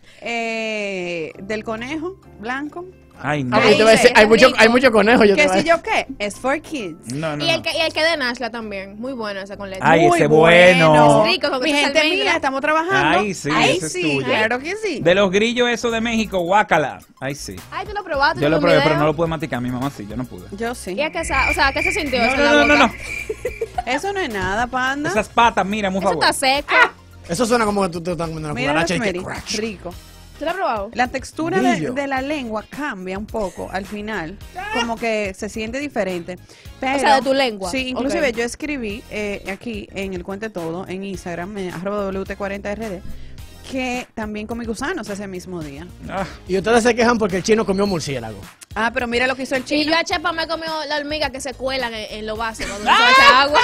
Del conejo blanco. Ay, no. Ah, pues yo te voy a decir, Ese hay es mucho, rico. hay mucho conejo. Yo te ¿Qué voy a si yo qué? Es for kids. No, no, Y no. el que de Nashla también. Muy bueno ese con leche. Ay, Muy ese bueno. Es rico, con Mi esa gente almendra. mía, estamos trabajando. Ay, sí, Ay, ese es sí, tuyo. claro que sí. De los grillos esos de México, guácala. Ay, sí. Ay, tú lo probaste. Yo lo ¿tú probé, un pero no video? lo pude masticar. Mi mamá sí, yo no pude. Yo sí. ¿Y a qué, o sea, ¿qué se sintió No, eso en no, la no, no, boca? no. Eso no es nada, panda. Esas patas, mira, muy Eso favor. está seco. Eso suena como que tú te estás comiendo una Mira, cucaracha y que Rosemary, crash. rico. ¿Tú lo has probado? La textura Brillo. de la lengua cambia un poco al final, como que se siente diferente. Pero, O sea, de tu lengua. Sí, inclusive Ok. yo escribí aquí en el Cuente Todo, en Instagram, @WT40RD, que también comí gusanos ese mismo día. Ah, Y ustedes se quejan porque el chino comió murciélago. Ah, pero mira lo que hizo el Y chino. yo a Chepa me comió la hormiga que se cuelan en los vasos cuando uno se echa agua.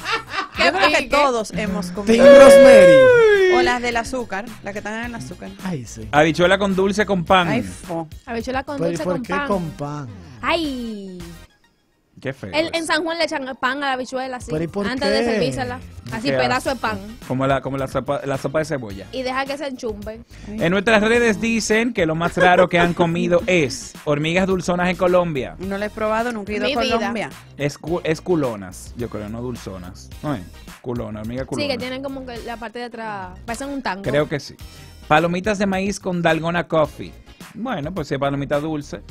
Yo creo que pique. todos hemos Team comido. Rosemary. O las del azúcar, las que están en el azúcar. Ay, sí. habichuela con dulce con pan. Ay, fo. Habichuela con Pero ¿y dulce por con qué pan. con pan? Ay. Qué feo. En eso. San Juan le echan pan a la habichuela así. ¿Pero y por antes qué? de servírsela. Así Qué pedazo de asco. pan. Como la sopa de cebolla. Y deja que se enchumbe. En nuestras redes dicen que lo más raro que han comido es hormigas dulzonas en Colombia. No lo he probado, nunca he ido a Mi vida. Colombia. Es culonas, yo creo, no dulzonas. No es culona, hormiga culona. Sí, que tienen como que la parte de atrás. Parecen un tango. Creo que sí. Palomitas de maíz con dalgona coffee. Bueno, pues si es palomita dulce,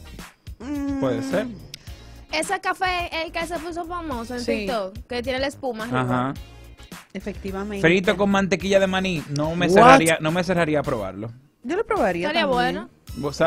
puede ser. Ese café, el que se puso famoso en Sí. TikTok, que tiene la espuma arriba. Ajá. Efectivamente. Frito con mantequilla de maní. No me What? cerraría a probarlo. Yo lo probaría Estaría también. bueno. O sea,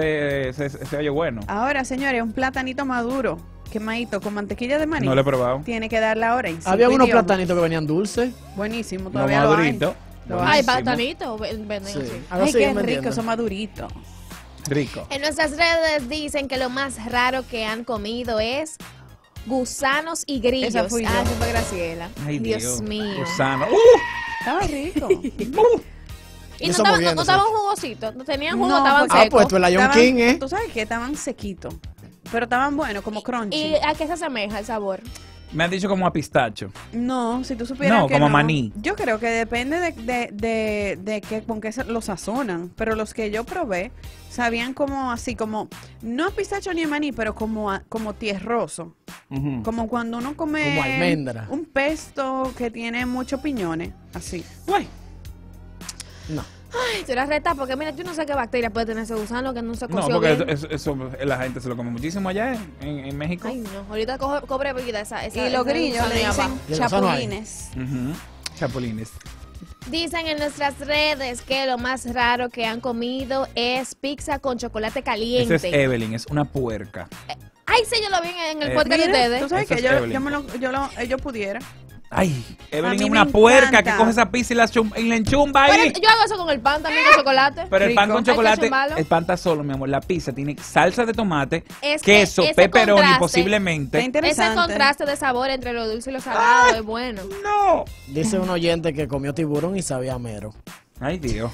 se oye bueno. Ahora, señores, un platanito maduro, quemadito con mantequilla de maní. No lo he probado. Tiene que dar la hora. Y sí, Había unos pidió. platanitos que venían dulces. Buenísimo, Lo todavía lo hay. madurito. Lo Ay, buenísimo. batanito. Venden Sí. así. Algo Ay, siguen qué vendiendo. rico, son maduritos. Rico. En nuestras redes dicen que lo más raro que han comido es gusanos y grillos. Esa fui yo. Ah, esa fue Graciela. Ay, Dios mío. Gusano. Estaba rico. Y no Eso estaban moviéndose. no estaban jugositos, no tenían jugo, No, estaban porque- Ah, secos. pues tú el Lion Estaban- King, ¿eh? Tú sabes que estaban sequitos, pero estaban buenos, como crunchy. ¿Y a qué se asemeja el sabor? Me han dicho como a pistacho. No, si tú supieras No, que como no. maní. Yo creo que depende de que, con qué lo sazonan. Pero los que yo probé sabían como así, como no a pistacho ni a maní, pero como tierroso. Como cuando uno come Como almendra. un pesto que tiene muchos piñones, así. Uy. No. Ay, tú la retas porque mira, yo no sé qué bacteria puede tener ese gusano que no se No, coció porque bien. eso la gente se lo come muchísimo allá en México. Ay, no, ahorita cobre vida esa Y los grillos le dicen Y el gusano hay. chapulines. Ujú. Chapulines. Dicen en nuestras redes que lo más raro que han comido es pizza con chocolate caliente. Esa es Evelyn, es una puerca. Ay, sí, yo lo vi en el podcast de Mira, ustedes. tú sabes Esa que es yo Evelyn. yo pudiera. Ay, A Evelyn mí es me una puerca encanta. que coge esa pizza y la enchumba Pero ahí. yo hago eso con el pan también, con chocolate. Pero el pan rico. con Hay que chocolate, enchumbarlo. el pan está solo, mi amor. La pizza tiene salsa de tomate, Es que queso, ese pepperoni contraste- posiblemente. Está interesante. Ese contraste de sabor entre lo dulce y lo salado es bueno. No. Dice un oyente que comió tiburón y sabía mero. Ay, Dios.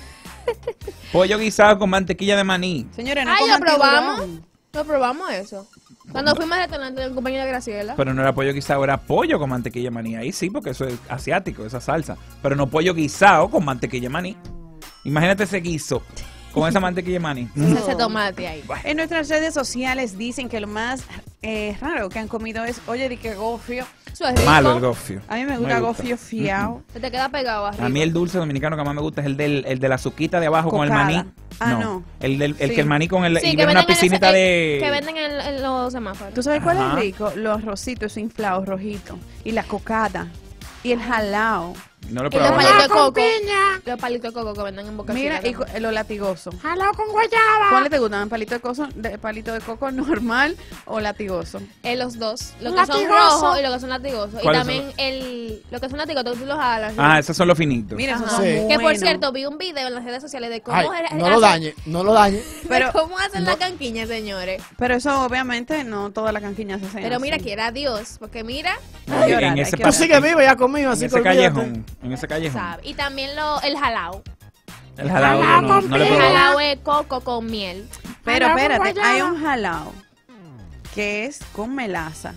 Pollo guisado con mantequilla de maní. Señores, no Ay, coman lo probamos. tiburón. Lo probamos eso. Cuando fuimos al restaurante del compañero de Graciela. Pero no era pollo guisado, era pollo con mantequilla de maní. Ahí sí, porque eso es asiático, esa salsa. Pero no pollo guisado con mantequilla de maní. Imagínate ese guiso con esa mantequilla de maní. Ese tomate ahí. En nuestras redes sociales dicen que lo más raro que han comido es, oye, di que gofio. Eso es rico. Malo el gofio. A mí me gusta gofio fiao. Se te queda pegado arriba. A mí el dulce dominicano que más me gusta es el de la azuquita de abajo con el Cocada. maní. Ah, no. El Sí. que el maní con el Sí, y que viene una venden en piscinita ese- de que venden en los semáforos. ¿Tú sabes cuál Ajá. es rico? Los arrocitos inflados, rojitos. Y la cocada. Y el jalao. no lo he Y los probado. palitos de coco. Los palitos de coco que venden en Boca Mira, Chica y también. los latigosos. ¡Jalao con guayaba! ¿Cuáles te gustan? ¿Palito de coco normal o latigoso? Los dos. Los que son Latigoso. rojos y los que son latigosos. Y ¿Cuáles también lo que son latigosos, tú los jalas. Ah, esos son los finitos. Mira, esos Ajá. son Sí. Que por buenos. cierto, vi un video en las redes sociales de cómo Ay, hacen- no lo dañe, no lo dañe. de cómo hacen la canquiña, señores. Pero eso obviamente no toda la canquiña se hace Pero mira, así. quiera Dios, porque mira, Hay que orar, en hay ese que Tú orar. sigue vivo ya conmigo, En así que ese olvídate. callejón. En ese callejón. sabe. Y también el jalao. El jalao Jalao no, con no le he El piña. probado. jalao es coco con miel. Pero Jalao con espérate, guayaba. hay un jalao que es con melaza.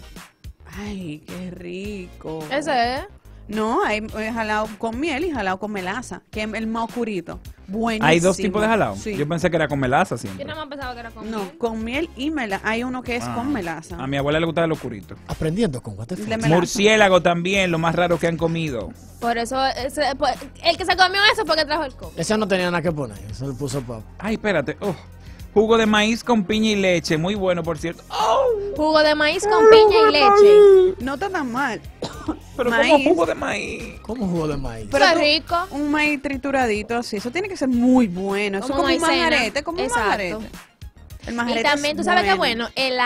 Ay, qué rico. Ese es. No, hay jalao con miel y jalao con melaza, que es el más oscurito. Buenísimo. Hay dos tipos de jalao. Sí. Yo pensé que era con melaza Yo siempre. no me pensaba que era con No, miel. con miel y melaza. Hay uno que es Ah. con melaza. A mi abuela le gustaba el oscurito. Aprendiendo con What the fuck. De melaza. Murciélago también, lo más raro que han comido. Por eso, pues, el que se comió eso fue que trajo el coco. Ese no tenía nada que poner, eso le puso pap. Ay, espérate. Oh. Jugo de maíz con piña y leche, muy bueno, por cierto. Jugo de maíz con piña y leche. No está tan mal. Pero Maíz. como jugo de maíz. ¿Cómo jugo de maíz? Pero Eso es tú- rico. Un maíz trituradito así. Eso tiene que ser muy bueno. Eso es Como como un maicena. majarete, como un Exacto. majarete. El Y majarete también, es tú sabes qué bueno,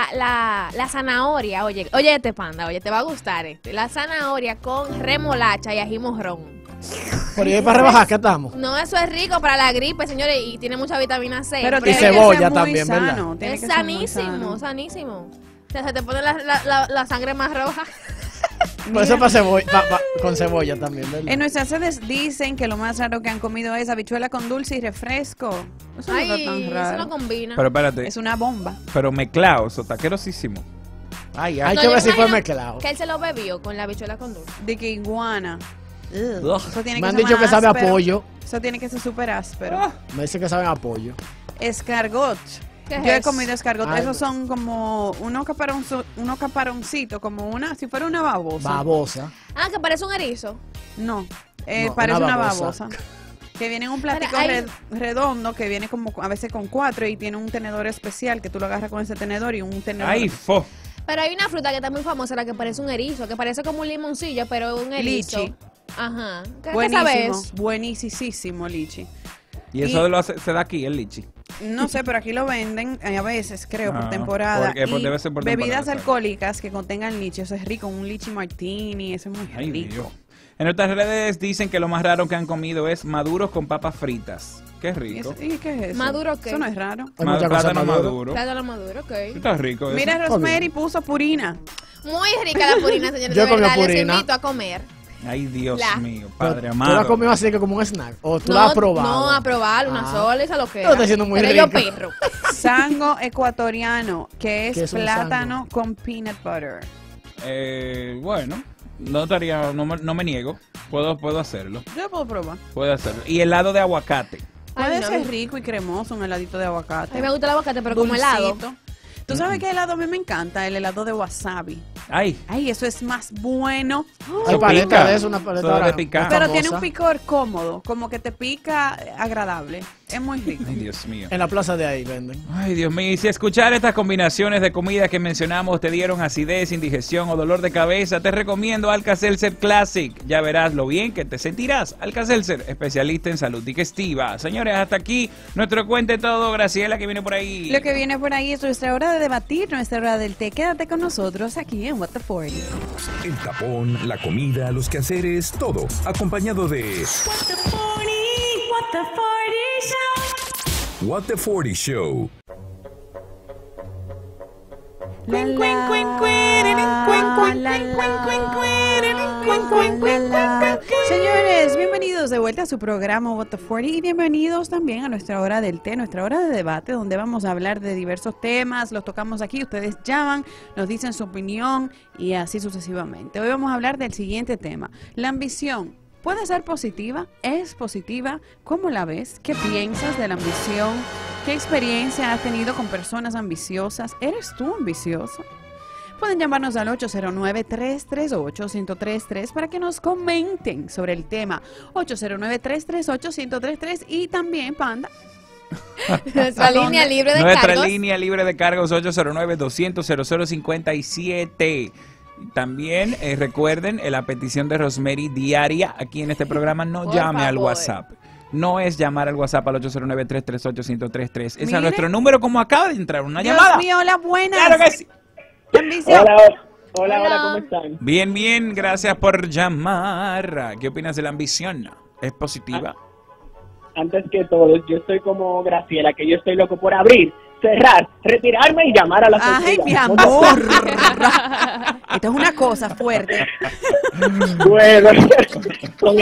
la zanahoria, oye este panda, oye, te va a gustar este. La zanahoria con remolacha y ají morrón. Por ahí para rebajar, ¿qué estamos? No, eso es rico para la gripe, señores, y tiene mucha vitamina C. Pero Y tiene que cebolla ser muy también, ¿verdad? sano, tiene Es que ser muy sanísimo, sano. sanísimo. O sea, se te pone la sangre más roja. Por eso para cebolla, con cebolla también, ¿verdad? En nuestras redes dicen que lo más raro que han comido es habichuela con dulce y refresco. Eso no está Ay, tan eso raro. no combina. Pero espérate, Es una bomba. pero mezclado, eso está asquerosísimo. Ay, Hay No, que yo ver si me fue imagino mezclado. Que él se lo bebió con la habichuela con dulce. De que iguana. Ugh. Eso tiene Me han ser dicho más que sabe a áspero. pollo. Eso tiene que ser súper áspero. Me dice que saben a pollo. Escargot. ¿Qué es Yo he eso? comido escargot. Ay, Esos son como unos caparoncitos, como si fuera una babosa. Babosa. Ah, que parece un erizo. No, No, parece una una babosa. babosa. Que viene en un platico Pero hay- redondo, que viene como a veces con 4 y tiene un tenedor especial que tú lo agarras con ese tenedor y un tenedor. Ay, fo. Pero hay una fruta que está muy famosa, la que parece un erizo, que parece como un limoncillo, pero un erizo. Lichi. Ajá. ¿Qué Buenísimo, sabes? buenísimo lichi. Y eso se da aquí, el lichi. No sé, pero aquí lo venden a veces, creo, Ah, por temporada. porque, pues, Y debe ser por bebidas temporada, ¿sabes? alcohólicas que contengan lichi, eso es rico, un lichi martini, eso es muy Ay, rico. Dios. En nuestras redes dicen que lo más raro que han comido es maduros con papas fritas. Qué ¿Y, rico. ¿Y qué es eso? ¿Maduro qué? Eso no es raro. Hay muchas cosas Plátano maduras. maduro. Plátano maduro, ok. Está rico eso. Mira, Rosemary puso purina. Muy rica la purina, señores. Yo De comí verdad, les purina. invito a comer. Ay, Dios La- mío, Pero padre ¿Tú amado. la comió así que como un snack? ¿O tú la has probado? No, a probar una Ah. sola, esa lo que Tú estás siendo muy Pero yo rica. perro. Sango ecuatoriano, que ¿Qué es es un plátano con peanut butter. Bueno, no me niego. Puedo hacerlo. Yo puedo probar. Puedo hacerlo. Y helado de aguacate. Ay, Puede no. ser rico y cremoso, un heladito de aguacate. A mí me gusta el aguacate, pero como helado. Dulcito. ¿Tú sabes qué helado a mí me encanta? El helado de wasabi. Ay, Ay, eso es más bueno. Hay Eso paleta pica. de eso, una paleta Eso debe picar. Pero famosa. tiene un picor cómodo, como que te pica agradable. Es muy rico. Ay, Dios mío. En la plaza de ahí venden. Ay, Dios mío. Y si escuchar estas combinaciones de comida que mencionamos te dieron acidez, indigestión o dolor de cabeza, te recomiendo Alka-Seltzer Classic. Ya verás lo bien que te sentirás. Alka-Seltzer, especialista en salud digestiva. Señores, hasta aquí nuestro Cuente Todo. Graciela, que viene por ahí. Lo que viene por ahí es nuestra hora de debatir, nuestra hora del té. Quédate con nosotros aquí en What the 40. El tapón, la comida, los quehaceres, todo. Acompañado de What the 40, what the 40 show. What the 40 Show. Señores, bienvenidos de vuelta a su programa What the 40 y bienvenidos también a nuestra hora del té, nuestra hora de debate, donde vamos a hablar de diversos temas, los tocamos aquí, ustedes llaman, nos dicen su opinión y así sucesivamente. Hoy vamos a hablar del siguiente tema, la ambición. ¿Puede ser positiva? ¿Es positiva? ¿Cómo la ves? ¿Qué piensas de la ambición? ¿Qué experiencia has tenido con personas ambiciosas? ¿Eres tú ambicioso? Pueden llamarnos al 809-338-1033 para que nos comenten sobre el tema. 809-338-1033 y también, Panda. Nuestra línea libre de Nuestra cargos. línea libre de cargos 809-200-0057. También recuerden la petición de Rosemary diaria aquí en este programa. No Por llame al favor. WhatsApp. No es llamar al WhatsApp al 809-338-1033. Es Mire. a nuestro número como acaba de entrar una Dios llamada. mío, hola, buenas. Claro que sí. La ambición. Hola, ¿cómo están? Bien, bien, gracias por llamar. ¿Qué opinas de la ambición? ¿Es positiva? Antes que todo, yo estoy como Graciela, que yo estoy loco por abrir, cerrar, retirarme y llamar a la Ay, sociedad. mi amor. Esto es una cosa fuerte. Bueno, con,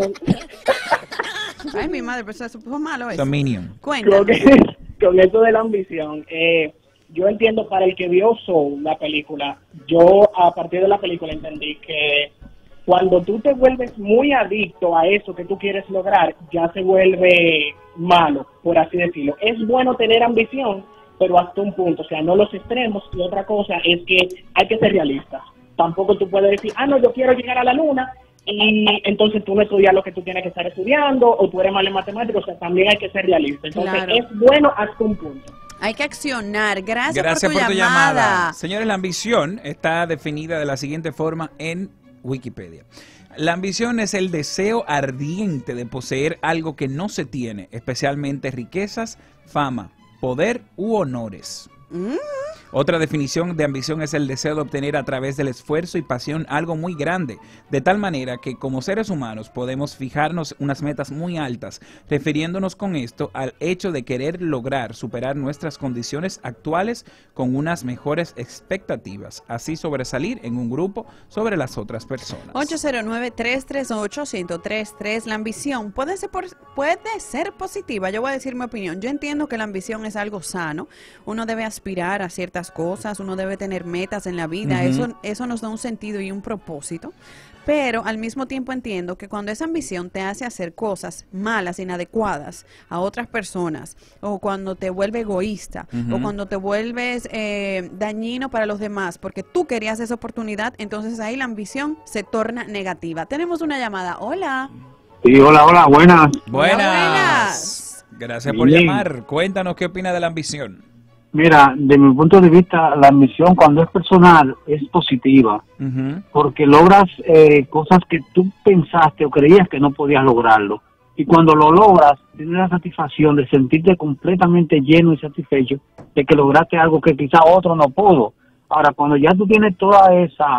Ay, mi madre, pero eso fue malo eso. Dominion. Cuéntame. con eso de la ambición, yo entiendo para el que vio Soul, la película, yo a partir de la película entendí que cuando tú te vuelves muy adicto a eso que tú quieres lograr, ya se vuelve malo, por así decirlo. Es bueno tener ambición, pero hasta un punto, o sea, no los extremos. Y otra cosa es que hay que ser realista. Tampoco tú puedes decir, no, yo quiero llegar a la luna, y entonces tú no estudias lo que tú tienes que estar estudiando, o tú eres mal en matemáticas. O sea, también hay que ser realista. Entonces, Claro. es bueno hasta un punto. Hay que accionar. Gracias Gracias por tu llamada. Señores, la ambición está definida de la siguiente forma en Wikipedia. La ambición es el deseo ardiente de poseer algo que no se tiene, especialmente riquezas, fama, poder u honores. Otra definición de ambición es el deseo de obtener a través del esfuerzo y pasión algo muy grande, de tal manera que como seres humanos podemos fijarnos unas metas muy altas, refiriéndonos con esto al hecho de querer lograr superar nuestras condiciones actuales con unas mejores expectativas, así sobresalir en un grupo sobre las otras personas. 809-338-1033. La ambición puede ser positiva. Yo voy a decir mi opinión. Yo entiendo que la ambición es algo sano. Uno debe aspirar a ciertas cosas, uno debe tener metas en la vida. Eso nos da un sentido y un propósito. Pero al mismo tiempo entiendo que cuando esa ambición te hace hacer cosas malas, inadecuadas a otras personas, o cuando te vuelve egoísta, o cuando te vuelves dañino para los demás, porque tú querías esa oportunidad, entonces ahí la ambición se torna negativa. Tenemos una llamada. Hola. Sí, hola, buenas. Buenas. Gracias por Bien. llamar. Cuéntanos qué opina de la ambición. Mira, de mi punto de vista, la ambición cuando es personal es positiva, porque logras cosas que tú pensaste o creías que no podías lograrlo. Y cuando lo logras, tienes la satisfacción de sentirte completamente lleno y satisfecho de que lograste algo que quizá otro no pudo. Ahora, cuando ya tú tienes todas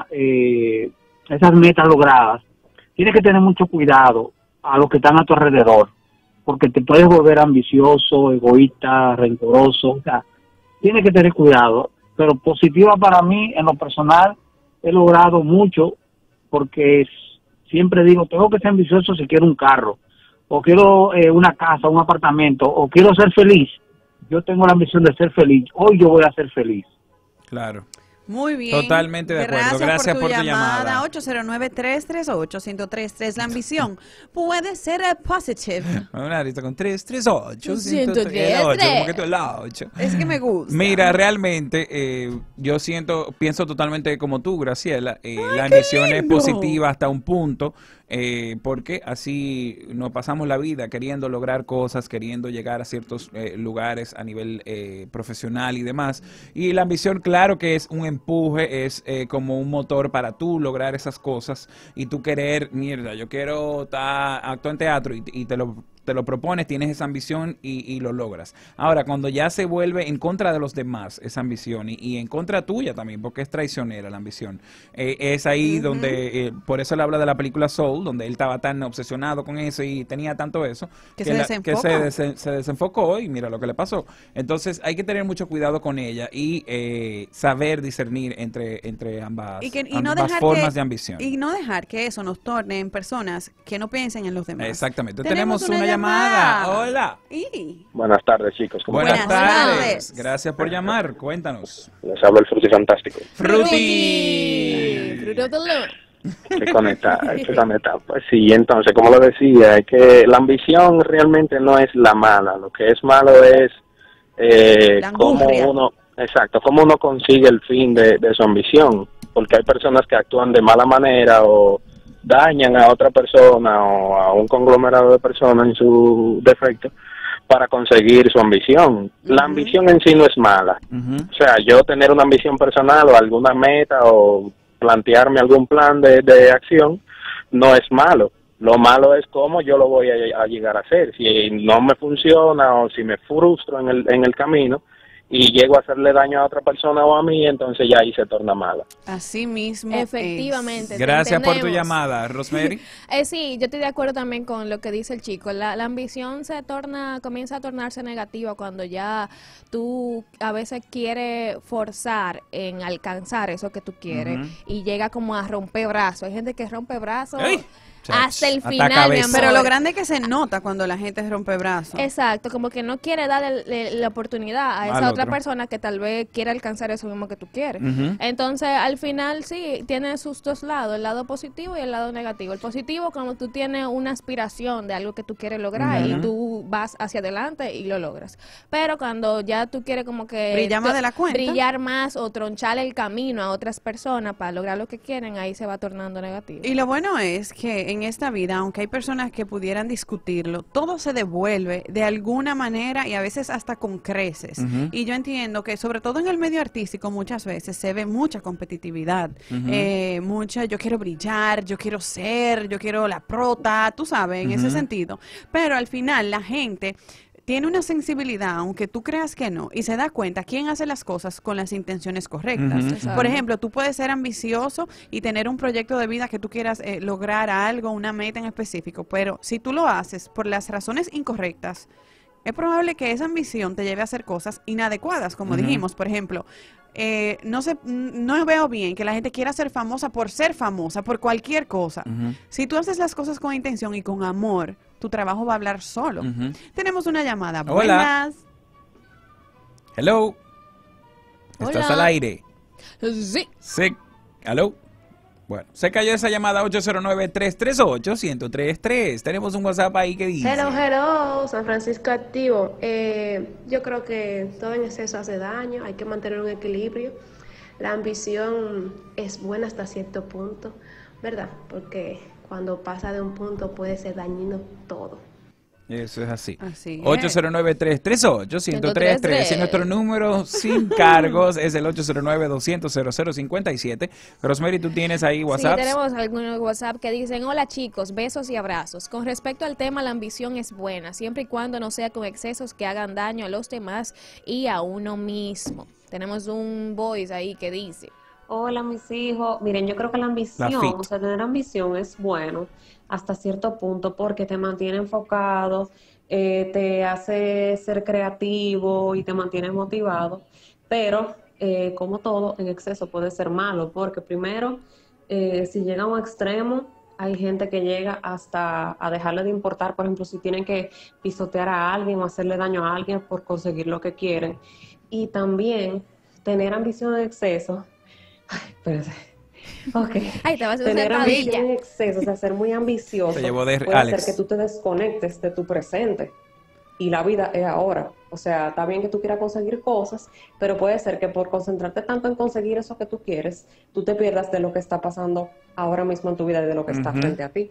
esas metas logradas, tienes que tener mucho cuidado a los que están a tu alrededor, porque te puedes volver ambicioso, egoísta, rencoroso, o sea, tienes que tener cuidado. Pero positiva para mí, en lo personal, he logrado mucho, porque siempre digo, tengo que ser ambicioso si quiero un carro, o quiero una casa, un apartamento, o quiero ser feliz. Yo tengo la ambición de ser feliz. Hoy yo voy a ser feliz. Claro. Muy bien. Totalmente de acuerdo. Gracias por tu llamada. 809-338-1033. La ambición puede ser positive. Una lista con 338. 110. Como que tú el 8. Es que me gusta. Mira, realmente yo pienso totalmente como tú, Graciela. La ambición es positiva hasta un punto. porque así nos pasamos la vida queriendo lograr cosas, queriendo llegar a ciertos lugares a nivel profesional y demás. Y la ambición, claro que es un empuje, es como un motor para tú lograr esas cosas y tú querer, mierda, yo quiero actuar en teatro y te lo propones, tienes esa ambición y lo logras. Ahora, cuando ya se vuelve en contra de los demás esa ambición y en contra tuya también, porque es traicionera la ambición, es ahí donde, por eso le habla de la película Soul, donde él estaba tan obsesionado con eso y tenía tanto eso, que se desenfocó y mira lo que le pasó. Entonces hay que tener mucho cuidado con ella y saber discernir entre ambas formas de ambición. Y no dejar que eso nos torne en personas que no piensen en los demás. Exactamente. Tenemos una llamada. Hola. Buenas tardes, chicos. Buenas tardes. Gracias por llamar. Cuéntanos. Les habla el Fruti Fantástico. Fruti. Se conecta. Pues sí, entonces, como lo decía, es que la ambición realmente no es la mala. Lo que es malo es cómo uno consigue el fin de su ambición. Porque hay personas que actúan de mala manera o dañan a otra persona o a un conglomerado de personas en su defecto para conseguir su ambición. La ambición en sí no es mala. O sea, yo tener una ambición personal o alguna meta o plantearme algún plan de acción no es malo. Lo malo es cómo yo lo voy a llegar a hacer. Si no me funciona o si me frustro en el camino y llego a hacerle daño a otra persona o a mí, entonces ya ahí se torna mala. Así mismo. Efectivamente. Gracias por tu llamada, Rosemary. Sí, yo estoy de acuerdo también con lo que dice el chico. La ambición comienza a tornarse negativa cuando ya tú a veces quieres forzar en alcanzar eso que tú quieres y llega como a romper brazos. Hay gente que rompe brazos. ¡Ey! Hasta el final, mi amor. Pero lo grande es que se nota cuando la gente rompe brazos. Exacto, como que no quiere darle la oportunidad a esa otra persona que tal vez quiere alcanzar eso mismo que tú quieres. Entonces, al final sí, tiene sus dos lados, el lado positivo y el lado negativo. El positivo, como tú tienes una aspiración de algo que tú quieres lograr y tú vas hacia adelante y lo logras. Pero cuando ya tú quieres como que brillar más de la cuenta, brillar más o tronchar el camino a otras personas para lograr lo que quieren, ahí se va tornando negativo. Y lo bueno es que en esta vida, aunque hay personas que pudieran discutirlo, todo se devuelve de alguna manera y a veces hasta con creces. Y yo entiendo que sobre todo en el medio artístico muchas veces se ve mucha competitividad, yo quiero brillar, yo quiero la prota, tú sabes, en ese sentido. Pero al final la gente tiene una sensibilidad, aunque tú creas que no, y se da cuenta quién hace las cosas con las intenciones correctas. Por ejemplo, tú puedes ser ambicioso y tener un proyecto de vida que tú quieras lograr algo, una meta en específico, pero si tú lo haces por las razones incorrectas, es probable que esa ambición te lleve a hacer cosas inadecuadas, como dijimos. Por ejemplo, no veo bien que la gente quiera ser famosa, por cualquier cosa. Si tú haces las cosas con intención y con amor, tu trabajo va a hablar solo. Tenemos una llamada. Hola. Buenas. Hello. ¿Estás Hola. al aire? Sí. Sí. Hello. Bueno, se cayó esa llamada 809-338-1033. Tenemos un WhatsApp ahí que dice... Hello, San Francisco activo. Yo creo que todo en exceso hace daño, hay que mantener un equilibrio. La ambición es buena hasta cierto punto, ¿verdad? Porque cuando pasa de un punto puede ser dañino todo. Eso es así. Así es. 809-338-1033. Y nuestro número sin cargos es el 809-200-0057. Rosemary, ¿tú tienes ahí WhatsApp? Sí, tenemos algunos WhatsApp que dicen: hola chicos, besos y abrazos. Con respecto al tema, la ambición es buena, siempre y cuando no sea con excesos que hagan daño a los demás y a uno mismo. Tenemos un voice ahí que dice: hola mis hijos, miren, yo creo que la ambición, o sea, tener ambición es bueno hasta cierto punto porque te mantiene enfocado, te hace ser creativo y te mantiene motivado, pero como todo, en exceso puede ser malo, porque primero, si llega a un extremo, hay gente que llega hasta a dejarle de importar, por ejemplo, si tienen que pisotear a alguien o hacerle daño a alguien por conseguir lo que quieren. Y también tener ambición en exceso. Ay, espérate. Ok. Ay, te vas a tener hacer ambición en exceso, o sea, ser muy ambicioso, puede hacer que tú te desconectes de tu presente. Y la vida es ahora. O sea, está bien que tú quieras conseguir cosas, pero puede ser que por concentrarte tanto en conseguir eso que tú quieres, tú te pierdas de lo que está pasando ahora mismo en tu vida y de lo que está frente a ti.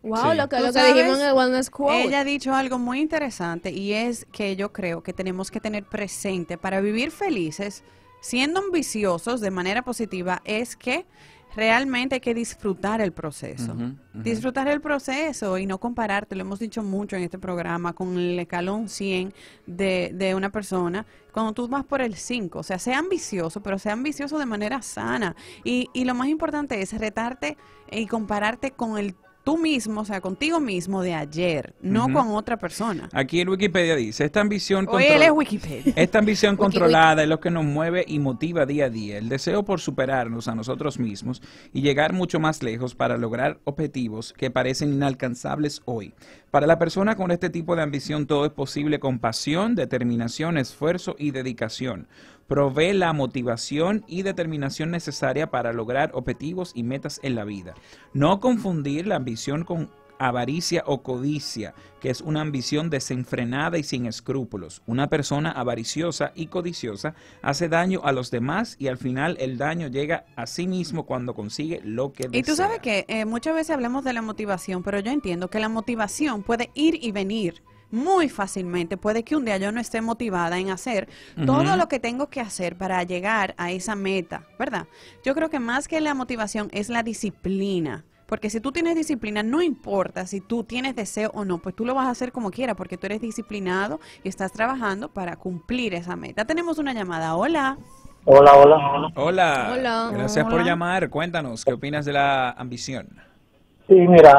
Wow, Sí. lo que ¿Tú sabes? dijimos en el Wellness Quote. Ella ha dicho algo muy interesante y es que yo creo que tenemos que tener presente para vivir felices, siendo ambiciosos de manera positiva, es que realmente hay que disfrutar el proceso. Disfrutar el proceso y no compararte, lo hemos dicho mucho en este programa, con el escalón 100 de una persona, cuando tú vas por el 5. O sea, sea ambicioso, pero sea ambicioso de manera sana. Y lo más importante es retarte y compararte con tú mismo, o sea, contigo mismo de ayer, no con otra persona. Aquí en Wikipedia dice, esta ambición Hoy él es Wikipedia. Esta ambición controlada es lo que nos mueve y motiva día a día. El deseo por superarnos a nosotros mismos y llegar mucho más lejos para lograr objetivos que parecen inalcanzables hoy. Para la persona con este tipo de ambición todo es posible con pasión, determinación, esfuerzo y dedicación. Provee la motivación y determinación necesaria para lograr objetivos y metas en la vida. No confundir la ambición con avaricia o codicia, que es una ambición desenfrenada y sin escrúpulos. Una persona avariciosa y codiciosa hace daño a los demás y al final el daño llega a sí mismo cuando consigue lo que desea. Y tú sabes que muchas veces hablamos de la motivación, pero yo entiendo que la motivación puede ir y venir muy fácilmente. Puede que un día yo no esté motivada en hacer todo lo que tengo que hacer para llegar a esa meta, ¿verdad? Yo creo que más que la motivación es la disciplina. Porque si tú tienes disciplina, no importa si tú tienes deseo o no, pues tú lo vas a hacer como quieras, porque tú eres disciplinado y estás trabajando para cumplir esa meta. Tenemos una llamada. Hola. Hola. Hola. Gracias por llamar. Cuéntanos, ¿qué opinas de la ambición? Sí, mira,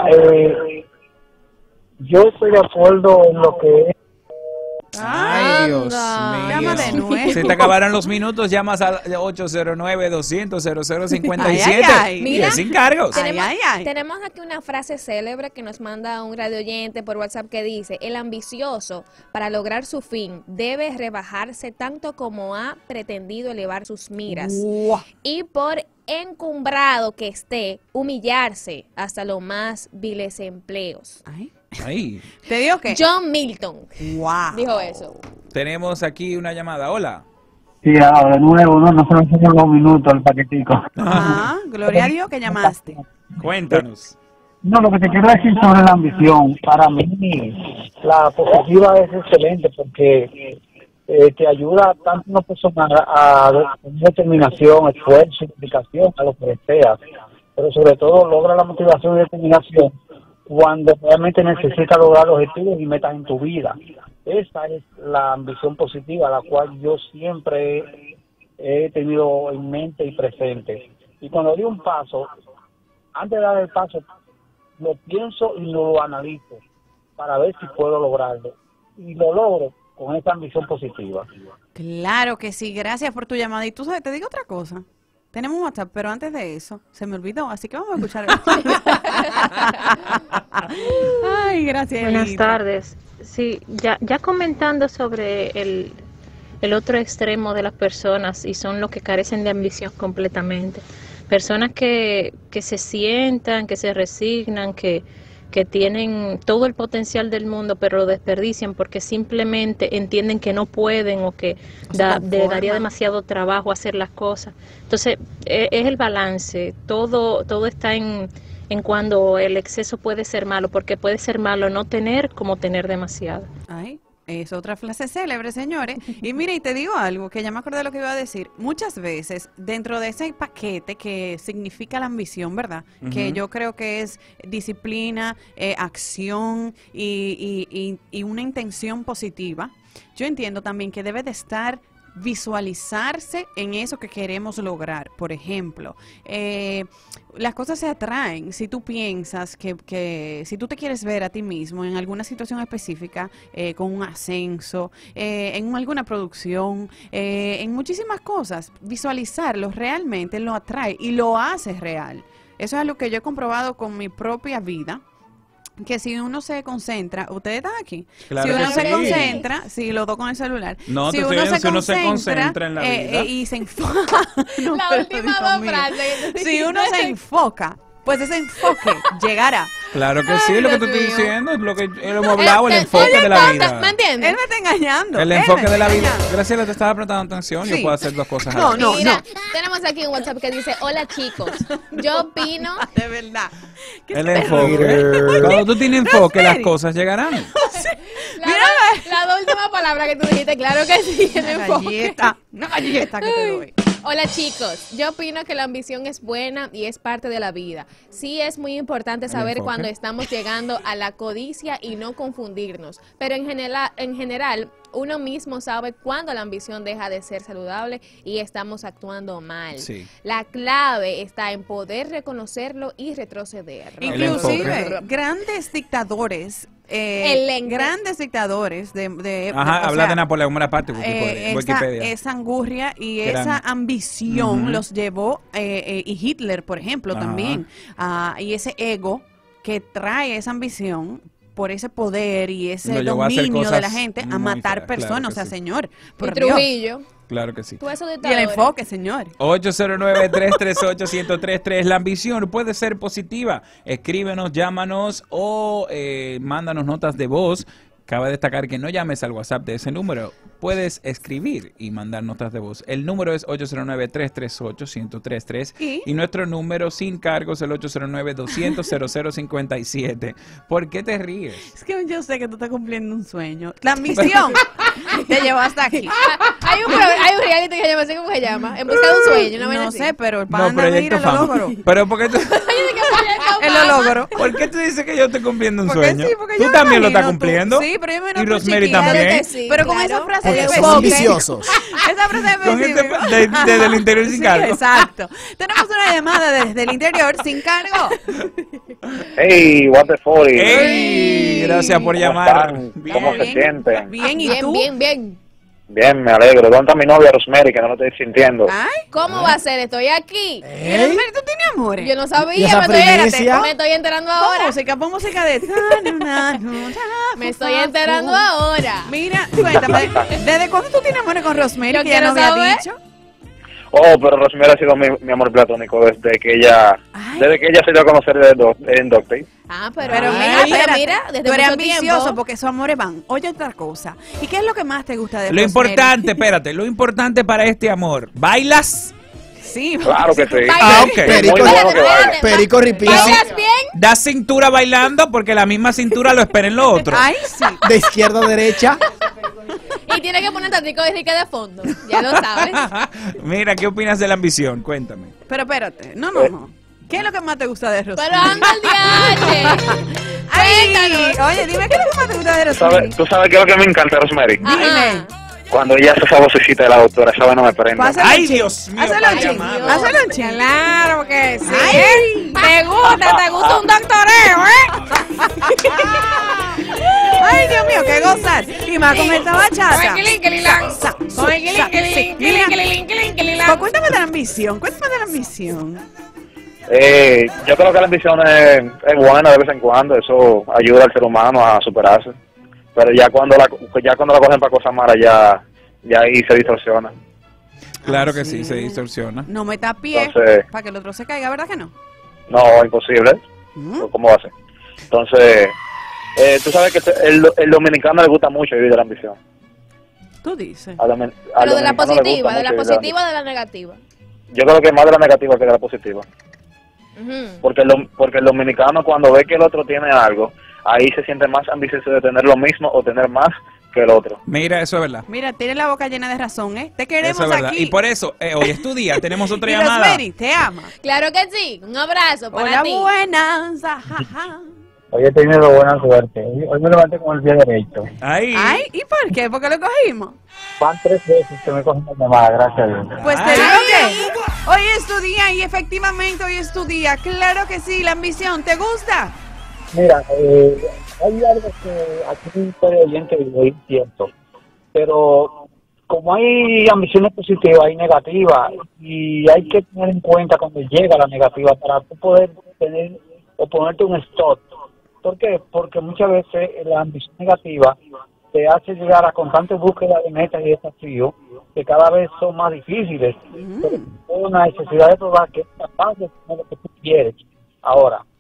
yo estoy de acuerdo en lo que es. Ay, Dios Llama de mío. nuevo. Se te acabaron los minutos, llamas al 809-200-0057 Ay, ay, ay. y Mira, sin cargos. Tenemos aquí una frase célebre que nos manda un radio oyente por WhatsApp que dice: el ambicioso, para lograr su fin, debe rebajarse tanto como ha pretendido elevar sus miras. Y por encumbrado que esté, humillarse hasta los más viles empleos. Ahí. ¿Te digo qué? John Milton dijo eso. Tenemos aquí una llamada. Hola. Sí, de nuevo, no se me hicieron los minutos el paquetico. Gloria a Dios que llamaste. Cuéntanos. No, lo que te quiero decir sobre la ambición, para mí la positiva es excelente porque te ayuda tanto una persona a determinación, esfuerzo, dedicación a lo que deseas, pero sobre todo logra la motivación y determinación cuando realmente necesitas lograr objetivos y metas en tu vida. Esa es la ambición positiva, la cual yo siempre he tenido en mente y presente. Y cuando doy un paso, antes de dar el paso, lo pienso y lo analizo para ver si puedo lograrlo. Y lo logro con esa ambición positiva. Claro que sí, gracias por tu llamada. Y tú sabes, te digo otra cosa. Tenemos WhatsApp, pero antes de eso, se me olvidó, así que vamos a escuchar. Ay, gracias. Buenas Elita. tardes. Sí, ya comentando sobre el otro extremo de las personas, y son los que carecen de ambición completamente. Personas que se sientan, que se resignan, que tienen todo el potencial del mundo, pero lo desperdician porque simplemente entienden que no pueden o que daría demasiado trabajo hacer las cosas. Entonces, es el balance. Todo está en cuando el exceso puede ser malo, porque puede ser malo no tener como tener demasiado. Ay, es otra frase célebre, señores. Y mira, y te digo algo, que ya me acordé de lo que iba a decir. Muchas veces, dentro de ese paquete que significa la ambición, ¿verdad? Que yo creo que es disciplina, acción y una intención positiva. Yo entiendo también que debe de estar visualizarse en eso que queremos lograr. Por ejemplo, las cosas se atraen si tú piensas que si tú te quieres ver a ti mismo en alguna situación específica, con un ascenso, en alguna producción, en muchísimas cosas, visualizarlo realmente lo atrae y lo hace real. Eso es algo que yo he comprobado con mi propia vida. Que si uno se concentra, ustedes están aquí, Claro si uno que se sí. concentra, si los dos con el celular, No, si te estoy uno diciendo, se si uno se concentra, concentra en la vida. y se enfoca, La última dos frases. si uno se enfoca, pues ese enfoque llegará. Claro que sí, lo que te estoy diciendo, es lo que hemos hablado, el enfoque de la vida. ¿Me entiendes? Él me está engañando. El enfoque de la vida. Graciela, te estaba prestando atención, yo puedo hacer dos cosas a la vez. Mira, tenemos aquí un WhatsApp que dice, hola chicos, yo opino... De verdad. El enfoque. Cuando tú tienes enfoque, las cosas llegarán. La última palabra que tú dijiste, claro que sí, el enfoque. Una galleta que te doy. Hola chicos, yo opino que la ambición es buena y es parte de la vida. Sí es muy importante saber cuando estamos llegando a la codicia y no confundirnos, pero en general uno mismo sabe cuando la ambición deja de ser saludable y estamos actuando mal. Sí. La clave está en poder reconocerlo y retroceder. Inclusive, grandes dictadores grandes dictadores habla de Napoleón Bonaparte, Wikipedia. Esa angurria y esa ambición los llevó, y Hitler, por ejemplo, también, y ese ego que trae esa ambición por ese poder y ese dominio de la gente a matar personas, claro, señor, por y Trujillo. Claro que sí. Y el enfoque, señor. 809-338-1033. La ambición puede ser positiva. Escríbenos, llámanos o mándanos notas de voz. Cabe destacar que no llames al WhatsApp de ese número. Puedes escribir y mandar notas de voz. El número es 809-338-1033 y nuestro número sin cargos es el 809-200-0057. ¿Por qué te ríes? Es que yo sé que tú estás cumpliendo un sueño. La ambición te llevó hasta aquí. Hay un reality que se llama así, ¿cómo se llama? En busca de un sueño. No sé, pero el pana Proyecto mira, lo logró. Pero ¿por qué tú... Él lo logró. ¿Por qué tú dices que yo estoy cumpliendo un porque sueño? Sí, porque ¿Tú también lo estás cumpliendo? Sí, pero yo me y Rosemary también. Sí, pero con esa frase de son ambiciosos. Esa frase desde el interior sin cargo. Exacto. Tenemos una llamada desde el interior sin cargo. Hey, what the 40. Hey, gracias por llamar. ¿Cómo se sienten? Bien, ¿y tú? Bien. Bien, me alegro. ¿Dónde está mi novia Rosemary, que no lo estoy sintiendo? Ay, ¿cómo va a ser? Estoy aquí. Rosemary, ¿tú tienes amores? Yo no sabía, me estoy enterando ahora. Pon música de... Me estoy enterando ahora. Mira, cuéntame, ¿desde cuándo tú tienes amores con Rosemary? Yo que ya no quiero había saber. dicho. Oh, pero Rosemary ha sido mi amor platónico desde que ella se dio a conocer en Doctor. Pero mira, desde tú eres mucho ambicioso tiempo. porque esos amores van. Oye, otra cosa. ¿Y qué es lo que más te gusta de Lo Rosemary? importante, espérate, lo importante para este amor. ¿Bailas? Sí. Claro que sí. Ok. Perico ripín. ¿Bailas bien? Da cintura bailando porque la misma cintura lo espera en lo otro. Ay, sí. De izquierda a derecha. Y tiene que poner tantico de rica de fondo. Ya lo sabes. Mira, ¿qué opinas de la ambición? Cuéntame. Pero espérate. No. ¿Qué es lo que más te gusta de Rosemary? Pero anda el diache. Ay, oye, dime qué es lo que más te gusta de Rosemary. ¿Tú sabes qué es lo que me encanta de Rosemary? Dime. Cuando ella hace esa vocecita de la doctora, esa vez no me prende. Ay, Dios mío. Hazlo un ching. Hazlo un ching. Claro que sí. Ay, te gusta un doctoreo, Ay, Dios mío, qué gozar. Y más con esta bachata. Cuéntame de la ambición. Yo creo que la ambición es buena de vez en cuando. Eso ayuda al ser humano a superarse. Pero ya cuando la cogen para cosas malas, ya ahí se distorsiona. Claro que sí, se distorsiona. No meta pie Entonces, para que el otro se caiga, ¿verdad que no? No, imposible. ¿Cómo va a ser? Entonces, tú sabes que el dominicano le gusta mucho vivir de la ambición. Tú dices. Pero de la positiva, o de la negativa. Yo creo que más de la negativa que de la positiva. Porque el dominicano, cuando ve que el otro tiene algo, ahí se siente más ambicioso de tener lo mismo o tener más que el otro. Mira, eso es verdad. Mira, tienes la boca llena de razón, ¿eh? Te queremos eso es verdad. aquí. Y por eso, hoy es tu día, tenemos otra y llamada. Rosemary, te ama. Claro que sí, un abrazo para ti. Hola, buenas. Hoy he tenido buena suerte. Hoy me levanté con el pie derecho. Ay, ¿y por qué? ¿Por qué lo cogimos? Van 3 veces que me cogen la llamada, gracias a Dios. Pues te digo que hoy es tu día y efectivamente hoy es tu día. Claro que sí, la ambición, ¿te gusta? Mira, hay algo que aquí puede oyente y es cierto, pero como hay ambiciones positivas y negativas, y hay que tener en cuenta cuando llega la negativa para tú poder tener o ponerte un stop. ¿Por qué? Porque muchas veces la ambición negativa te hace llegar a constante búsqueda de metas y desafíos que cada vez son más difíciles. Pero una necesidad de probar que es capaz de tener lo que tú quieres. Ahora,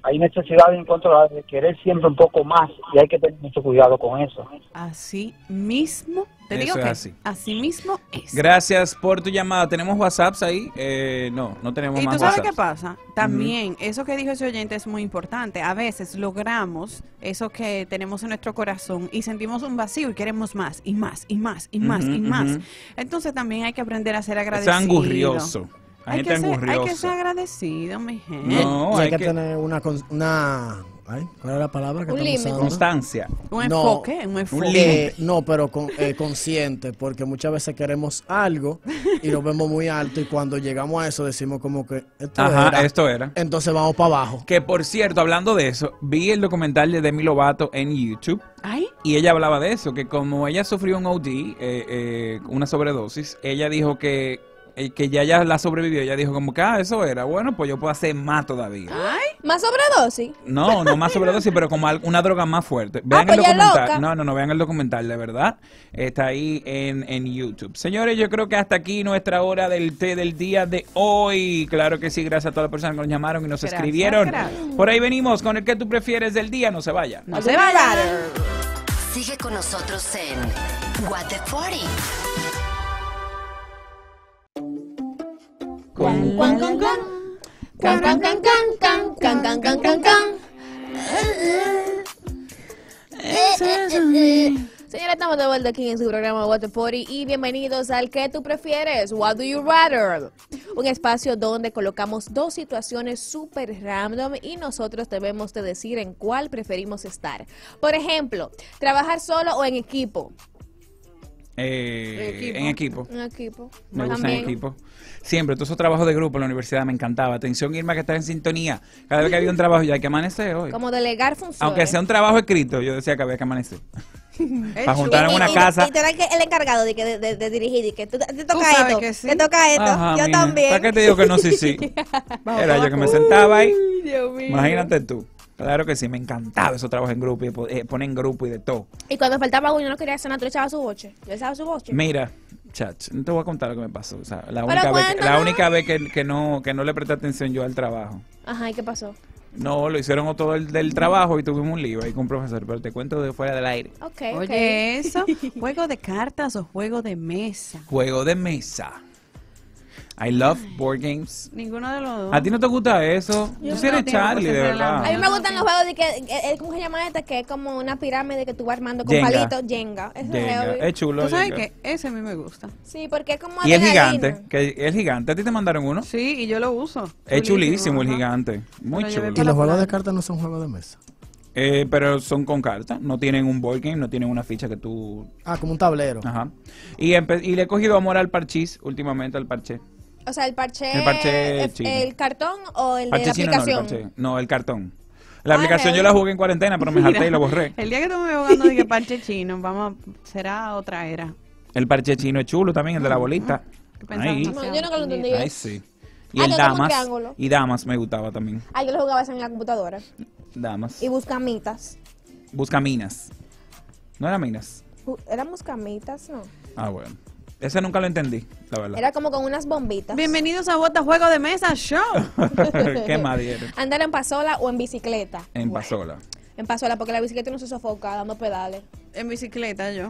hay necesidad de incontrolable de querer siempre un poco más y hay que tener mucho cuidado con eso. Así mismo, te digo Eso que es así mismo es. Gracias por tu llamada. ¿Tenemos WhatsApps ahí? No tenemos ¿Y más tú sabes WhatsApps. qué pasa? También, eso que dijo ese oyente es muy importante. A veces logramos eso que tenemos en nuestro corazón y sentimos un vacío y queremos más, y más, y más, y más, y más. Entonces también hay que aprender a ser agradecido. Es angurrioso. Hay que ser agradecido, mi gente. No, hay que tener una ¿cuál es la palabra que Un estamos límite. usando? Constancia. Un enfoque, un enfoque. límite. No, pero consciente, porque muchas veces queremos algo y lo vemos muy alto y cuando llegamos a eso decimos como que esto era. Entonces vamos para abajo. Que por cierto, hablando de eso, vi el documental de Demi Lovato en YouTube. Y ella hablaba de eso, que como ella sufrió un OD, una sobredosis, ella dijo que ya la sobrevivió. Ella dijo como que, eso era, bueno, pues yo puedo hacer más todavía. ¿Más sobredosis? No más sobredosis, pero como una droga más fuerte. Vean pues el ya documental. loca. No, vean el documental, de verdad. Está ahí en YouTube. Señores, yo creo que hasta aquí nuestra hora del té del día de hoy. Claro que sí, gracias a todas las personas que nos llamaron y nos escribieron. Por ahí venimos con el que tú prefieres del día. No se vaya. No se vaya. Sigue con nosotros en What the 40. Señora, estamos de vuelta aquí en su programa What the 40 y bienvenidos al ¿Qué tú prefieres? What do you rather? Un espacio donde colocamos dos situaciones súper random y nosotros debemos de decir en cuál preferimos estar. Por ejemplo, trabajar solo o en equipo. En equipo. En equipo. Me gusta También. en equipo. Siempre, todos esos trabajos de grupo en la universidad me encantaba. Atención, Irma, que está en sintonía. Cada vez que había un trabajo, ya hay que amanecer hoy. Como delegar funciones. Aunque sea un trabajo escrito, yo decía que había que amanecer. Para juntar en una casa. Y tú eres el encargado de dirigir y que te toca sabes esto, que sí. te toca esto, Ajá, yo mija. también. ¿Para qué te digo que no? Sí. Era yo que me sentaba ahí. Dios mío. Imagínate tú. Claro que sí, me encantaba esos trabajos en grupo y poner en grupo y de todo. Y cuando faltaba uno, no quería hacer nada, tú le echabas su boche. Yo le echaba su boche. Mira, chach, no te voy a contar lo que me pasó. O sea, la Pero única vez que no le presté atención yo al trabajo. Ajá, ¿y qué pasó? No, lo hicieron todo del trabajo y tuvimos un lío ahí con un profesor, pero te cuento de fuera del aire. Ok. Oye, eso, ¿juego de cartas o juego de mesa? Juego de mesa. I love board games. Ninguno de los dos. ¿A ti no te gusta eso? Tú sí eres Charlie, de verdad. A mí me gustan los juegos de que, ¿cómo se llama este? Que es como una pirámide que tú vas armando con Jenga. palitos. Jenga. Eso Jenga. es Es chulo. ¿Tú sabes Jenga. qué? Ese a mí me gusta. Sí, porque es como Y el adrenalina. gigante, que el gigante, ¿a ti te mandaron uno? Sí, y yo lo uso. Es chulísimo el ajá. gigante, muy Lo llevé chulo. Y los juegos de cartas no son juegos de mesa. Pero son con cartas, no tienen un board game, no tienen una ficha que tú... Como un tablero. Ajá. Y le he cogido amor al parchís últimamente, al parché. O sea, el parche chino. el cartón o el de Parché la chino aplicación. no, el cartón. La aplicación yo la jugué en cuarentena, pero me jalté y lo borré. El día que tú me jugando de que parche chino, será otra era. El parché chino es chulo también, el de la bolita. Ahí. No, yo nunca lo entendí. Ahí sí. Y Ah, el que como un damas. triángulo. Y damas me gustaba también. Ah, yo lo jugaba eso en la computadora. Damas. Y buscamitas. Buscaminas. ¿No eran minas? Eran buscamitas, ¿no? Ah, bueno. Ese nunca lo entendí, la verdad. Era como con unas bombitas. Bienvenidos a Bota Juego de Mesa Show. ¿Qué más dieron? Andar en pasola o en bicicleta. En pasola. En pasola, porque la bicicleta no se sofoca dando pedales. En bicicleta yo.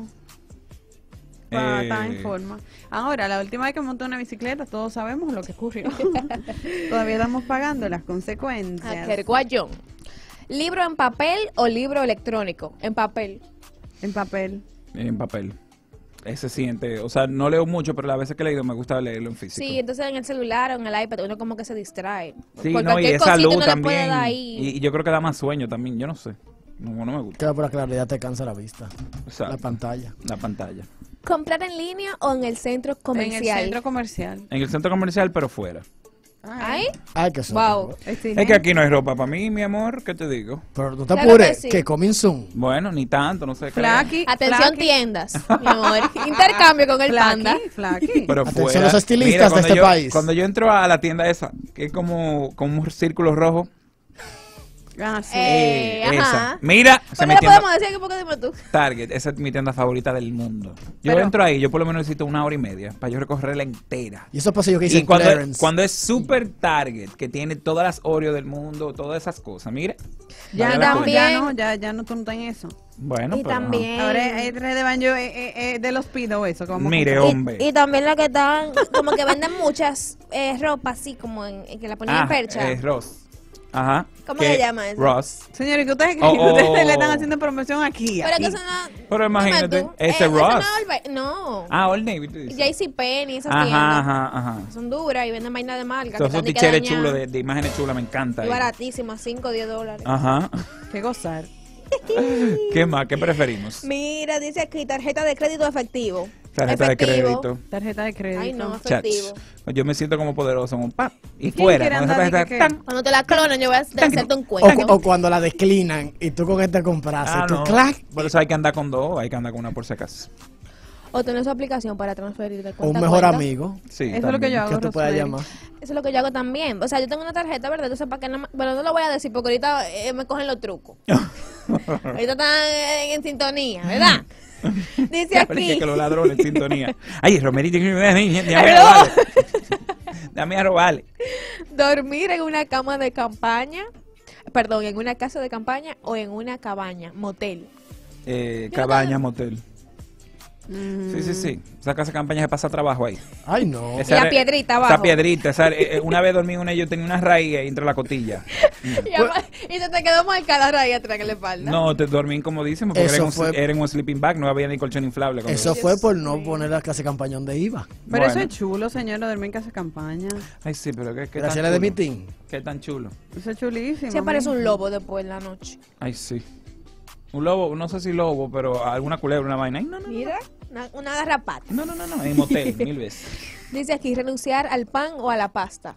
Para estar en forma. Ahora, la última vez que monté una bicicleta, todos sabemos lo que ocurrió. Todavía estamos pagando las consecuencias. Quercuayón. ¿Libro en papel o libro electrónico? En papel. En papel. En papel. Ese siente, o sea, no leo mucho, pero las veces que he leído me gusta leerlo en físico. Sí, entonces en el celular o en el iPad uno como que se distrae. Sí, Por no, y cualquier esa cosita luz uno le puede también. dar ahí. Y yo creo que da más sueño también, yo no sé. No me gusta. Queda por la claridad, te cansa la vista. Exacto. La pantalla. La pantalla. ¿Comprar en línea o en el centro comercial? En el centro comercial. En el centro comercial, pero fuera. ¿Ay? Ay, que Wow. Es que aquí no hay ropa para mí, mi amor, ¿qué te digo? Pero no te Claro apures, que sí. que coming soon. Bueno, ni tanto, no sé. Flaky. Atención Flaky. tiendas, mi amor. Intercambio con el Flaky, panda. Flaky. Pero Atención fuera. los estilistas Mira, de cuando este yo- país. Cuando yo entro a la tienda esa, que es como un círculo rojo, Ah, sí. Ajá. Mira, ¿Pero le podemos decir que poco dime tú? Target, esa es mi tienda favorita del mundo. Yo Pero- entro ahí, yo por lo menos necesito 1 hora y media para yo recorrerla entera. Y esos pasillos que dicen Y cuando, clearance. cuando es super Target, que tiene todas las Oreo del mundo, todas esas cosas, mira. Ya vale no, la pena. ya no, tú no estás en eso. Bueno, Y pero, también. Ahora es de baño de los pidos eso. Como Mire, hombre. Y también lo que están, como que venden muchas ropa así, como que la ponen en percha. Ross. Ajá. ¿Cómo que se llama eso? Ross. Señores, que ustedes, Oh, ustedes le están oh. haciendo promoción aquí. Pero que aquí. eso no. Pero imagínate, dime tú, ese eso Ross. no. Ah, Old Navy, tú dices. JCPenney, esas tiendas. Ajá. Son duras y venden vaina de marca. Esos que están ticheres dañadas. chulos, de imágenes chulas, me encanta. Y baratísimas, 5 o 10 dólares. Ajá. Qué gozar. ¿Qué más? ¿Qué preferimos? Mira, dice aquí, tarjeta de crédito efectivo. Tarjeta de Efectivo. crédito. Tarjeta de crédito. Ay, no, Chach. efectivo. Yo me siento como poderoso, como pa. Y ¿Quién fuera. quiere Con esa andar de tarjeta, que- tan. Cuando te la clonan, yo voy a hacerte un cuento. O cuando la declinan y tú con este compraste. Ah, tú, no. clac. Por eso hay que andar con dos, hay que andar con una por si acaso. O tener su aplicación para transferir de O cuenta un a mejor cuenta. amigo. Sí, Eso es lo que yo hago. Que tú puedas Rosemary. llamar. Eso es lo que yo hago también. O sea, yo tengo una tarjeta, ¿verdad? Entonces, para que no, bueno, no lo voy a decir porque ahorita me cogen los trucos. Ahorita están en sintonía, ¿verdad? Dice aquí. Que los ladrones en sintonía. Ay, Romerito, dame a robarle. Dame a robarle. Dormir en una cama de campaña, perdón, en una casa de campaña o en una cabaña, motel. Cabaña, motel. Sí. Esa casa de campaña se pasa trabajo ahí. Ay, no. Y la piedrita abajo. Esa piedrita. Una vez dormí en una y yo tenía una raíz ahí entre la cotilla. Y se te quedó marcada la raíz atrás en la espalda. No, te dormí incomodísimo porque Eso era en un sleeping bag, no había ni colchón inflable. cuando Eso dormí. fue por no poner la clase de campaña donde iba. Pero eso Bueno. es chulo, señora, dormir en casa de campaña. Ay, sí, pero qué Gracias tan a la de chulo. meeting. Qué tan chulo. Eso es chulísimo. Se parece un lobo después en la noche. Ay, sí. Un lobo, no sé si lobo, pero alguna culebra, una vaina. Ay, no. Mira, una garrapata. No, en motel, 1000 veces. Dice aquí, renunciar al pan o a la pasta.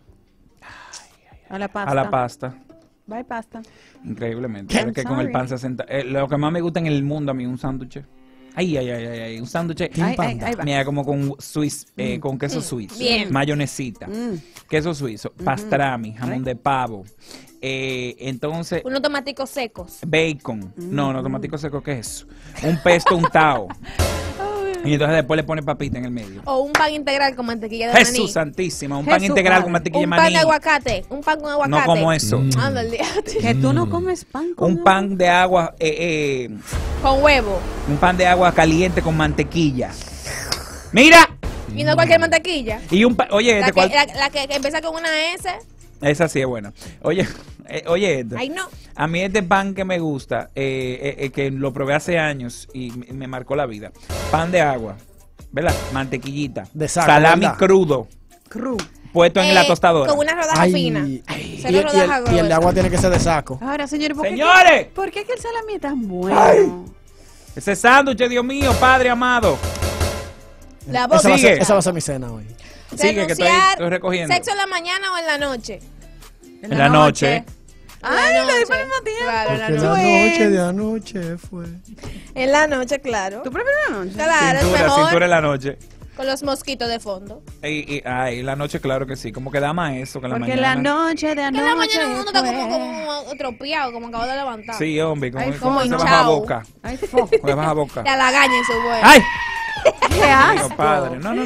A la pasta. A la pasta. Bye, pasta. Increíblemente. ¿Qué? Pero es que con el pan 60. Lo que más me gusta en el mundo a mí, un sándwich. Ay, un sándwich. Ahí va. Mira, como con con queso suizo. Bien. Mayonesita. Queso suizo. Pastrami, jamón de pavo. Entonces, Unos tomaticos secos. bacon. No, tomático seco, ¿qué es eso? Un pesto untado. Y entonces después le pone papita en el medio. O un pan integral con mantequilla de maní. Jesús santísima, un pan Jesús, integral padre. con mantequilla de Un pan maní. de aguacate. Un pan con aguacate. No como eso. Ándale. Que tú no comes pan con Un pan de agua, Con huevo. un pan de agua caliente con mantequilla. Mira, Y no cualquier mantequilla. y un pan, oye, La este cual- la que empieza con una S. esa sí es buena. Oye, este. Ay, no. A mí este pan que me gusta, que lo probé hace años y me marcó la vida. Pan de agua, ¿verdad? Mantequillita. De saco, salami ¿verdad? crudo, puesto en la tostadora. Con una rodaja Ay, fina. y, Cero rodaja y el de gruesa. agua tiene que ser de saco. Ahora, señores, ¡Señores! ¿por qué que el salami es tan bueno? Ese sándwich, Dios mío, Padre amado. La Esa boca. va, a ser, Sigue. esa va a ser mi cena hoy. Sigue, que estoy recogiendo. ¿Sexo en la mañana o en la noche? En la noche. Ay, En la lo dijo noche. al mismo tiempo. Claro, en la Porque noche. la noche de anoche fue. En la noche, claro. ¿Tú prefieres la noche? Claro, es Cintura mejor. en la noche. Con los mosquitos de fondo. Ay, la noche, claro que sí. Como que da más eso que en la Porque mañana. la noche de Que anoche en la mañana uno está fue. como tropeado, como acabo de levantar. Sí, hombre, como, Ay, como se hinchao. baja la boca. Ay, fo. Como se baja la boca. La lagaña en su vuelo. ¡Ay! ¡Qué Dios, asco! padre. No.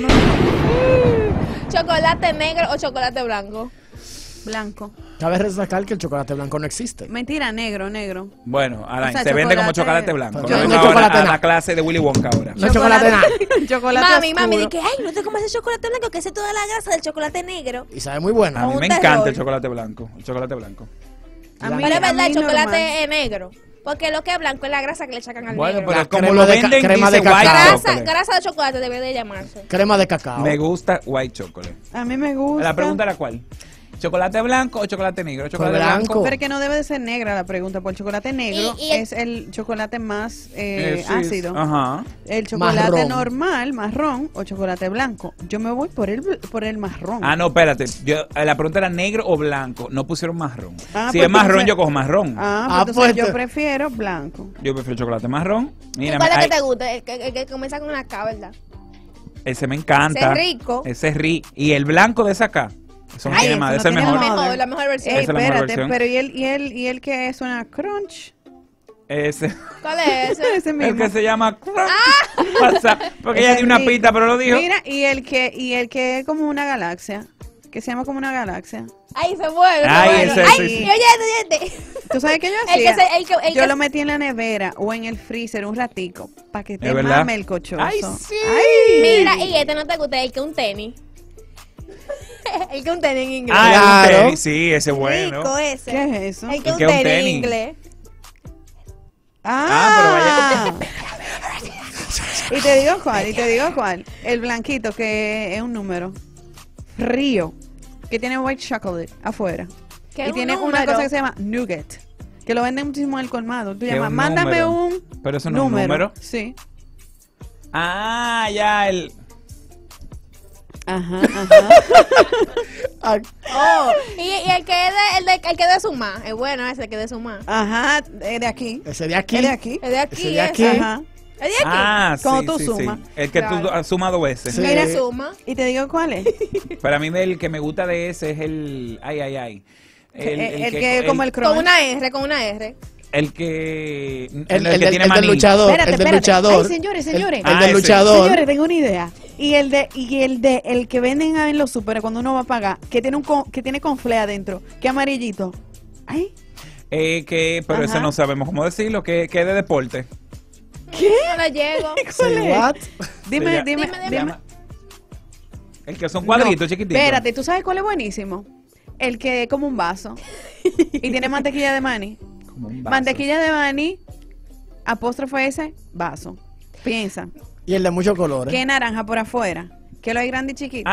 ¿Chocolate negro o chocolate blanco? Blanco. Cabe resaltar que el chocolate blanco no existe. Mentira, negro. Bueno, Alain, O sea, se vende como chocolate- chocolate blanco. Yo No, no venga chocolate ahora a nada. la clase de Willy Wonka ahora. No hay chocolate nada. Chocolate Mami, oscuro. de que, ay, no te comas el chocolate blanco, que ese es toda la grasa del chocolate negro. Y sabe muy buena. A mí un me terror. encanta el chocolate blanco. El chocolate blanco. A mí- Pero es verdad, a el mí chocolate normal. es negro. Porque lo que es blanco es la grasa que le echacan al Bueno, negro. pero La como crema lo de ca- venden, crema dice de cacao. white grasa, chocolate. grasa de chocolate debe de llamarse. Crema de cacao. Me gusta white chocolate. A mí me gusta. La pregunta era ¿cuál? ¿Chocolate blanco o chocolate negro? ¿Chocolate blanco. Pero que no debe de ser negra la pregunta, porque el chocolate negro Y el- es el chocolate más Sí, ácido. Ajá. El chocolate Marrón. normal, marrón, o chocolate blanco. Yo me voy por el marrón. Ah, no, espérate. La pregunta era negro o blanco. No pusieron marrón. Ah, Si pues es marrón, entonces- yo cojo marrón. Entonces pues yo te- prefiero blanco. Yo prefiero chocolate marrón. Mira, ¿Cuál es ay, que te gusta? El que comienza con una K, ¿verdad? ese me encanta. Ese es rico. Ese es rico. Y el blanco de esa acá. Eso no tiene más, es el mejor. La mejor versión. Ey, Esa es la mejor espérate, versión. pero ¿y el que suena crunch? Ese. ¿Cuál es ese? Ese mismo. El que se llama WhatsApp. Porque ella dio una pista, pero lo dijo. Mira, y el que es como una galaxia. Que se llama como una galaxia. Ay, se mueve. Ay, ese, Ay, sí. oye. ¿Tú sabes qué yo El que hacía? se- Yo lo metí en la nevera o en el freezer un ratico para que te ¿Es verdad? mame el cochoso. Ay, sí. Mira, y este no te gusta, el que un tenis. El que un tenis en inglés. Ah, el tenis, sí, ese es bueno. Rico ese. ¿Qué es eso? El que El un que un tenis en tenis. inglés. Y te digo cuál. El blanquito que es un número. Río. Que tiene white chocolate afuera. ¿Qué Y es un tiene una número? cosa que se llama nougat. Que lo venden muchísimo en el colmado. Tú ¿Qué llamas, un mándame número? un Pero eso no es un número. Sí. Ah, ya, el. Ajá. Oh, y el que es el que de sumar. Es bueno ese que de sumar. Ajá, es de aquí. Ese de aquí. Es de aquí. Es de aquí. Ese de aquí. ese. Ajá. Es de aquí. Ah, sí, Cuando tú sí, sumas. sí. El que Claro. tú sumas 2 veces. Sí. Mira, suma. Y te digo cuál es. Para mí el que me gusta de ese es el. Ay. El que es como el crunch. Con una R, con una R. El que. El que tiene del maní. luchador. Espérate, El del espérate. luchador. Ay, señores. El Ah, del ese. luchador. Señores, tengo una idea. Y el que venden en los super cuando uno va a pagar, que tiene conflé adentro, que amarillito. Ay, Pero Ajá. ese no sabemos cómo decirlo, que es de deporte. No le llego. ¿cuál es? What? Dime. Se llama- El que son cuadritos No, chiquititos. Espérate, ¿tú sabes cuál es buenísimo? El que es como un vaso y tiene mantequilla de maní. Como un vaso. Mantequilla de maní, apóstrofe ese, vaso. Piensa, Y el de muchos colores. que naranja por afuera, que lo hay grande y chiquito.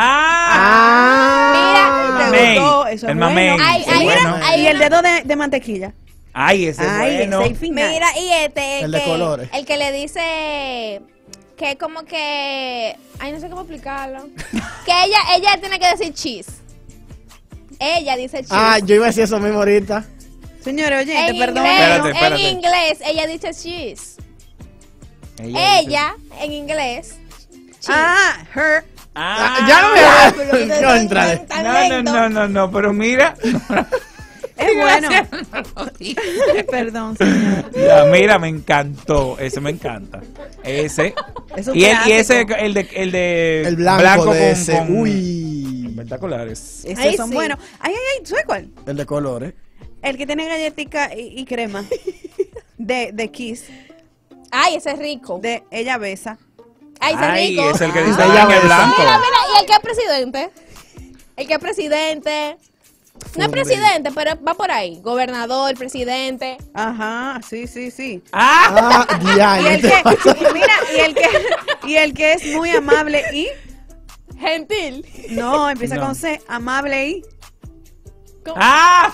¡Ah! ¿te Mamey. gustó? Eso es El mamey. bueno. Ay, Ese es ay, bueno. mira, Y el dedo de mantequilla. Ay, ese es Ay, bueno. ese es final. Mira, y este, El de colores. el que le dice que como que, ay, no sé cómo explicarlo. Que ella tiene que decir cheese. Ella dice cheese. Ah, yo iba a decir eso mismo ahorita. Señores, oye, en perdón. inglés, Espérate. en inglés, ella dice cheese. Ella, en inglés. cheese. Ah, her. Ya no me Ah, pero voy ustedes a son entrar. tan lentos. No, pero mira. Es bueno. Perdón, señor. Ya, mira, me encantó. Ese me encanta. Ese. Es un Y ese, clásico. el de El blanco de ese. con Uy. espectaculares. Esos Ay, son sí. buenos. Ay, ¿sabes cuál? El de colores. El que tiene galletica y crema. De Kiss. Ay, ese es rico. De Ella Besa. Ay, ese es Ay, rico. es el que dice Ah, ella ya blanco. Mira, y el que es presidente. El que es presidente. No es presidente, pero va por ahí. Gobernador, presidente. Ajá, sí. Ah, Ya, Y el que, mira, y el que es muy amable y Gentil. no, empieza No. con C, amable y ah,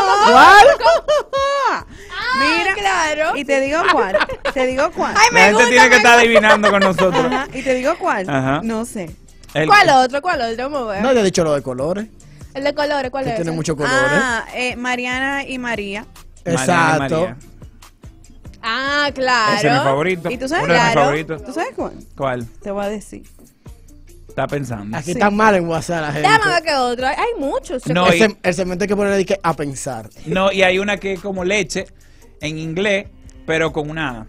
Mira, claro. y te digo cuál. Ay, la me gente gusta. tiene que estar adivinando con nosotros. Ajá, y te digo cuál. Ajá. No sé. ¿Cuál otro? Vamos a ver. No, yo he dicho lo de colores. El de colores, ¿cuál Que es? tiene ese? muchos colores. Mariana y María. Exacto. María. Ah, claro. Ese es mi favorito. ¿Y tú sabes Uno de mis Claro. favoritos. ¿Tú sabes cuál? ¿Cuál? Te voy a decir. Está pensando. Aquí Sí. están mal en WhatsApp la gente. Déjame ver qué otro. Hay muchos. No, El segmento hay que ponerle que a pensar. No, y hay una que es como leche en inglés, pero con una A.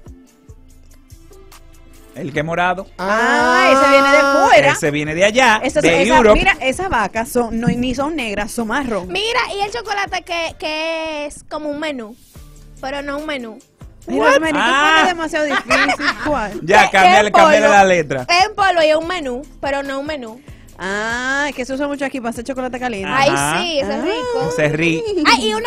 El que es morado. Ese viene de fuera. Ese viene de allá, de esa, Europe. mira, esas vacas ni son negras, son marrón. Mira, y el chocolate que es como un menú, pero no un menú. Mira, Mary, tú Ah. pones demasiado difícil. ¿Cuál? Ya, cámbiale la letra. Es en polvo y es un menú, pero no un menú. Ah, es que se usa mucho aquí para hacer chocolate caliente. Ay, Ajá. sí, ese es rico. Ese es rico. Ay, y uno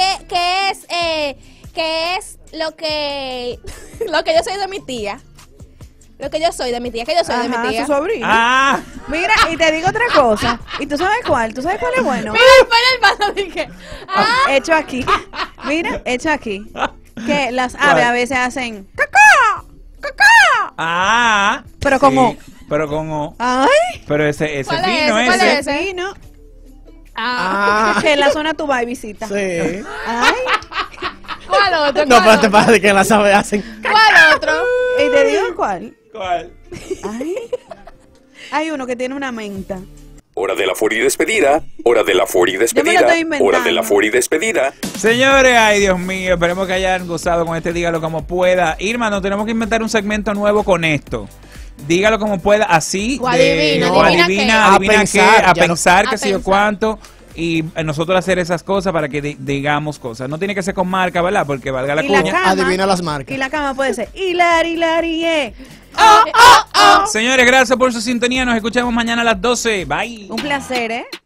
que es lo que yo soy de mi tía. Lo que yo soy de mi tía, que yo soy de mi Ajá, tía. su sobrino. Ah, Mira, y te digo otra cosa. ¿Y tú sabes cuál? ¿Tú sabes cuál es bueno? Mira, el vaso dije. Hecho aquí. Mira, hecho aquí. Que las ¿Cuál? aves a veces hacen ¡cacá! ¡Cacá! ah. Pero con O. Pero con O. ¡Ay! Pero ese ¿Cuál es fino, ese? ¿Cuál ese. es ese? Fino. Ah. Que en la zona tú vas y visitas. Sí. Ay. ¿Cuál otro? No, ¿Cuál pero te otro? pasa de que las aves hacen. ¿Cuál otro? Y te digo cuál. ¿Cuál? Ay. Hay uno que tiene una menta. Hora de la Fori despedida. Hora de la Fori despedida. estoy inventando. Hora de la Fori despedida. Señores, ay Dios mío, esperemos que hayan gozado con este Dígalo Como Pueda. Irma, nos tenemos que inventar un segmento nuevo con esto. Dígalo como pueda, así. O adivina, adivina qué, a pensar a qué sé yo pensar. cuánto. Y nosotros hacer esas cosas para que digamos cosas. No tiene que ser con marca, ¿verdad? Porque valga la Y la cuña. cama, Adivina las marcas. Y la cama puede ser Hilari, Señores, gracias por su sintonía. Nos escuchamos mañana a las 12. Bye. Un placer, ¿eh?